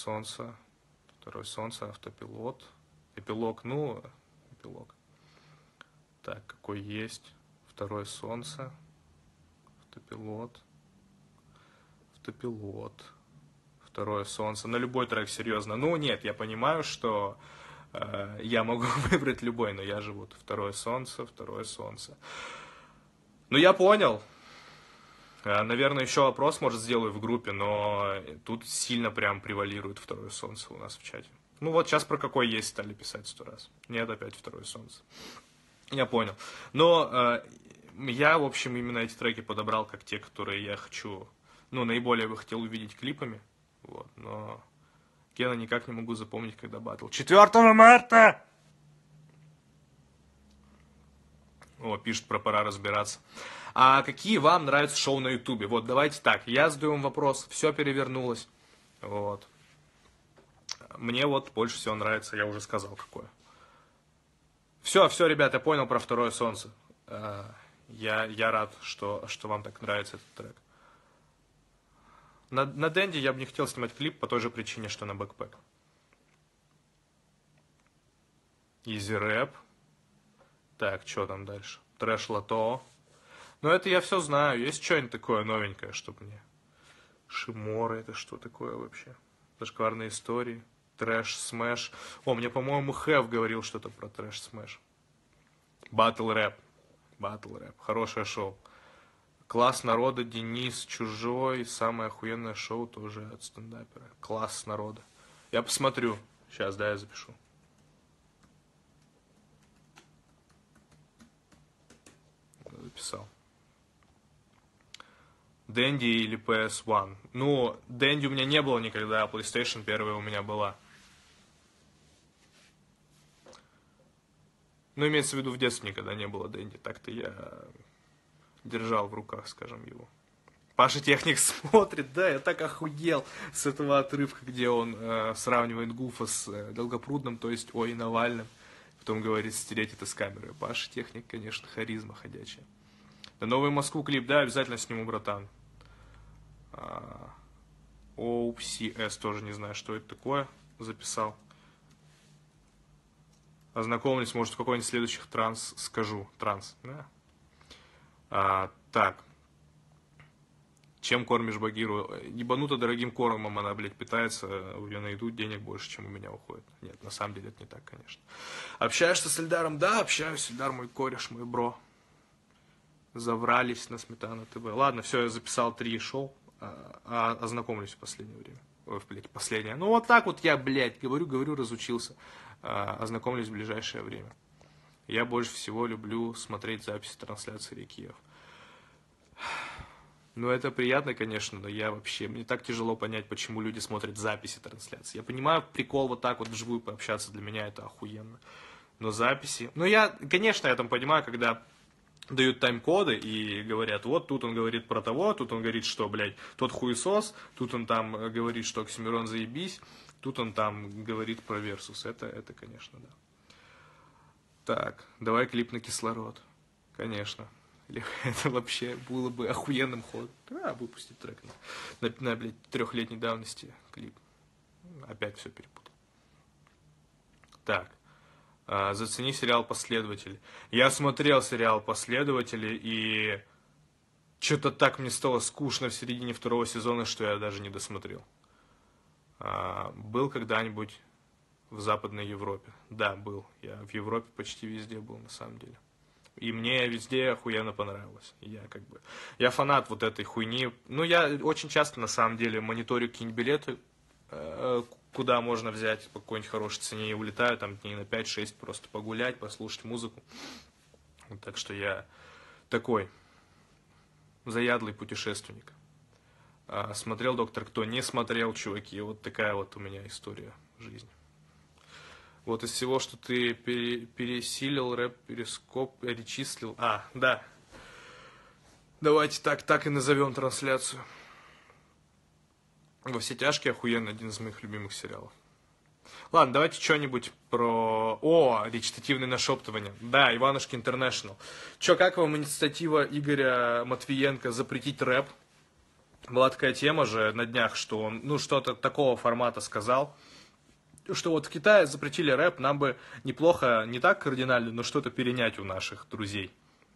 автопилот, эпилог, ну, эпилог. Так, какой есть, второе солнце, автопилот. Второе солнце. На любой трек, серьезно. Ну, нет, я понимаю, что я могу выбрать любой, но я же вот второе солнце. Ну, я понял. Наверное, еще опрос, может, сделаю в группе, но тут сильно прям превалирует второе солнце у нас в чате. Ну, вот сейчас про какой есть стали писать 100 раз. Нет, опять второе солнце. Я понял. Но я, в общем, именно эти треки подобрал как те, которые я хочу, ну, наиболее бы хотел увидеть клипами. Вот, но Гена никак не могу запомнить, когда батл. 4 марта! О, пишет про «Пора разбираться». А какие вам нравятся шоу на Ютубе? Вот, давайте так, я задаю вам вопрос, все перевернулось. Вот. Мне вот больше всего нравится, я уже сказал, какое. Все, ребята, я понял про второе солнце. Я рад, что вам так нравится этот трек. На Дэнди я бы не хотел снимать клип по той же причине, что на бэкпэк. Изи рэп. Так, что там дальше? Трэш лото. Ну, это я все знаю. Есть что-нибудь такое новенькое, чтобы мне... Шимора, это что такое вообще? Зашкварные истории. Трэш смэш. О, мне, по-моему, Хэв говорил что-то про трэш смэш. Батл рэп. Хорошее шоу. Класс народа, Денис, Чужой, самое охуенное шоу тоже от стендапера. Класс народа. Я посмотрю. Сейчас, да, я запишу. Записал. Дэнди или PS1? Ну, Дэнди у меня не было никогда, а PlayStation первая у меня была. Ну, имеется в виду, в детстве никогда не было Дэнди. Так-то я... держал в руках, скажем, его. Паша Техник смотрит, да, я так охуел с этого отрывка, где он сравнивает Гуфа с Долгопрудным, то есть Навальным. Потом говорит, стереть это с камеры. Паша Техник, конечно, харизма ходячая. Да, новый Москву клип, да, обязательно сниму, братан. OCS, тоже не знаю, что это такое, записал. Ознакомлюсь, может, в какой-нибудь следующих транс скажу. Транс, да. Так. Чем кормишь Багиру? Ебануто дорогим кормом она, блядь, питается. У нее на еду денег больше, чем у меня уходит. Нет, на самом деле это не так, конечно. Общаешься с Эльдаром? Да, общаюсь. Эльдар мой кореш, мой бро. Заврались на Сметана ТВ. Ладно, все, я записал 3 шоу. Ознакомлюсь в последнее время. Ой, блядь, последняя. Ну, вот так вот я, блядь, говорю, разучился. Ознакомлюсь в ближайшее время. Я больше всего люблю смотреть записи трансляции Рикиев. Ну, это приятно, конечно, но мне так тяжело понять, почему люди смотрят записи трансляции. Я понимаю, прикол вот так вот вживую пообщаться, для меня это охуенно. Но записи... Ну, конечно, я там понимаю, когда дают тайм-коды и говорят, вот тут он говорит про того, тут он говорит, что, блядь, тот хуесос, тут он там говорит, что Оксимирон заебись, тут он там говорит про Версус. Это, конечно, да. Так, давай клип на кислород. Конечно. Это вообще было бы охуенным ходом. Выпустить трек на блядь, 3-летней давности клип. Опять все перепутал. Так. Зацени сериал «Последователи». Я смотрел сериал «Последователи», и что-то так мне стало скучно в середине 2-го сезона, что я даже не досмотрел. Был когда-нибудь в Западной Европе? Да, был. Я в Европе почти везде был, на самом деле. И мне везде охуенно понравилось. Я фанат вот этой хуйни. Ну, я очень часто, на самом деле, мониторю какие-нибудь билеты, куда можно взять по какой-нибудь хорошей цене, и улетаю там дней на 5-6 просто погулять, послушать музыку. Вот, так что я такой заядлый путешественник. Смотрел «Доктор Кто», не смотрел, чуваки. Вот такая вот у меня история жизни. Вот из всего, что ты пересилил, рэп, перископ, перечислил. Да. Давайте так и назовем трансляцию. «Во все тяжкие» охуенно, один из моих любимых сериалов. Ладно, давайте что-нибудь про... речитативное нашептывание. Да, Иванушки Интернешнл. Как вам инициатива Игоря Матвиенко запретить рэп? Была такая тема же на днях, что он, что-то такого формата сказал, что вот в Китае запретили рэп, нам бы неплохо, не так кардинально, но что-то перенять у наших друзей.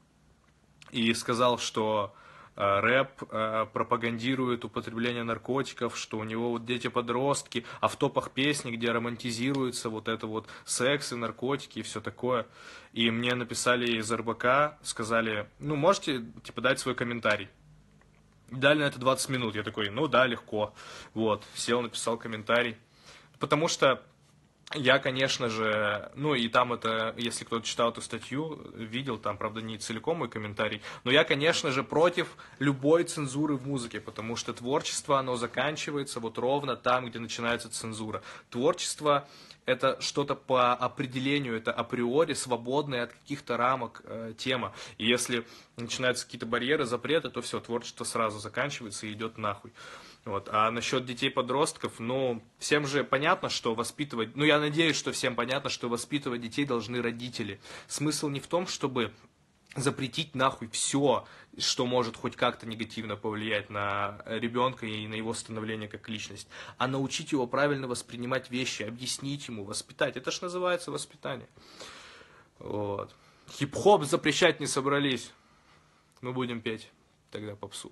И сказал, что рэп пропагандирует употребление наркотиков, что у него вот дети-подростки, а в топах песни, где романтизируется вот это вот секс и наркотики и все такое. И мне написали из РБК, сказали, можете дать свой комментарий. Дали на это 20 минут. Я такой, да, легко. Вот, сел, написал комментарий. Потому что я, конечно же, и там это, если кто-то читал эту статью, видел, там, правда, не целиком мой комментарий, но я, конечно же, против любой цензуры в музыке, потому что творчество, оно заканчивается вот ровно там, где начинается цензура. Творчество — это что-то по определению, это априори свободная от каких-то рамок тема. И если начинаются какие-то барьеры, запреты, то все, творчество сразу заканчивается и идет нахуй. Вот. А насчет детей-подростков, всем же понятно, что воспитывать... я надеюсь, что всем понятно, что воспитывать детей должны родители. Смысл не в том, чтобы запретить нахуй все, что может хоть как-то негативно повлиять на ребенка и на его становление как личность, а научить его правильно воспринимать вещи, объяснить ему, воспитать. Это ж называется воспитание. Вот. Хип-хоп запрещать не собрались. Мы будем петь тогда попсу.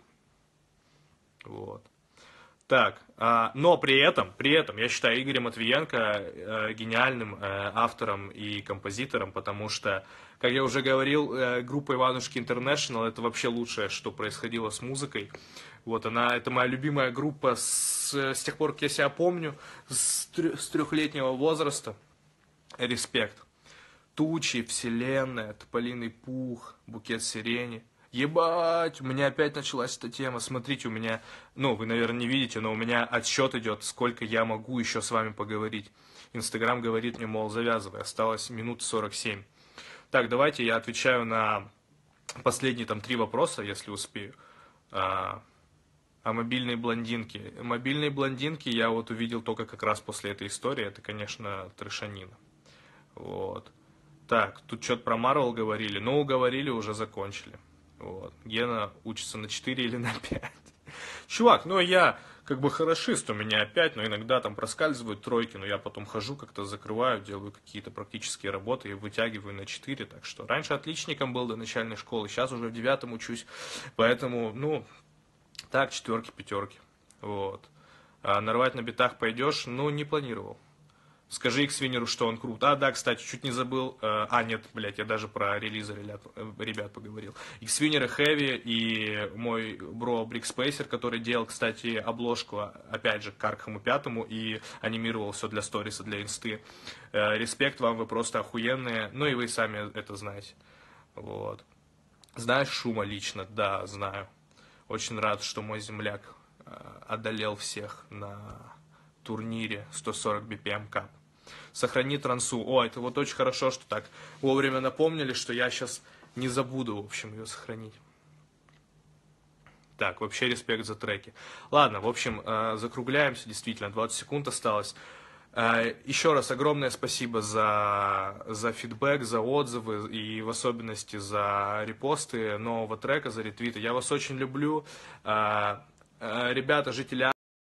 Вот. Так, но при этом я считаю Игоря Матвиенко гениальным автором и композитором, потому что, как я уже говорил, группа Иванушки Интернешнл — это вообще лучшее, что происходило с музыкой. Вот это моя любимая группа с тех пор, как я себя помню, с 3-летнего возраста. Респект. Тучи, Вселенная, Тополиный пух, Букет сирени. Ебать, у меня опять началась эта тема. Смотрите, у меня, вы, наверное, не видите, но у меня отсчет идет, сколько я могу еще с вами поговорить. Инстаграм говорит мне, мол, завязывай, осталось минут 47. Так, давайте я отвечаю на последние 3 вопроса, если успею. А мобильные блондинки. Мобильные блондинки я вот увидел только как раз после этой истории. Это, конечно, трешанина. Вот. Так, тут что-то про Марвел говорили. Говорили, уже закончили. Вот. Гена учится на 4 или на 5. Чувак, я хорошист, у меня 5, но иногда там проскальзывают тройки, но я потом хожу, как-то закрываю, делаю какие-то практические работы и вытягиваю на 4. Так что раньше отличником был до начальной школы, сейчас уже в 9 учусь. Поэтому, так, 4, 5. Вот. А нарвать на битах пойдешь? Не планировал. Скажи X-Winner, что он крут. Да, кстати, чуть не забыл. Нет, блядь, я даже про релизы ребят поговорил. X-Winner Heavy и мой бро Брик Спейсер, который делал, кстати, обложку, опять же, к Аркхаму 5 и анимировал все для сториса, для инсты. Респект вам, вы просто охуенные. Ну и вы сами это знаете. Вот. Знаешь Шума лично? Да, знаю. Очень рад, что мой земляк одолел всех на турнире 140 BPM Cup. Сохрани трансу. Это вот очень хорошо, что так вовремя напомнили, что я сейчас не забуду, в общем, ее сохранить. Так, вообще респект за треки. Ладно, в общем, закругляемся, действительно, 20 секунд осталось. Еще раз огромное спасибо за фидбэк, за отзывы и в особенности за репосты нового трека, за ретвиты. Я вас очень люблю. Ребята, жители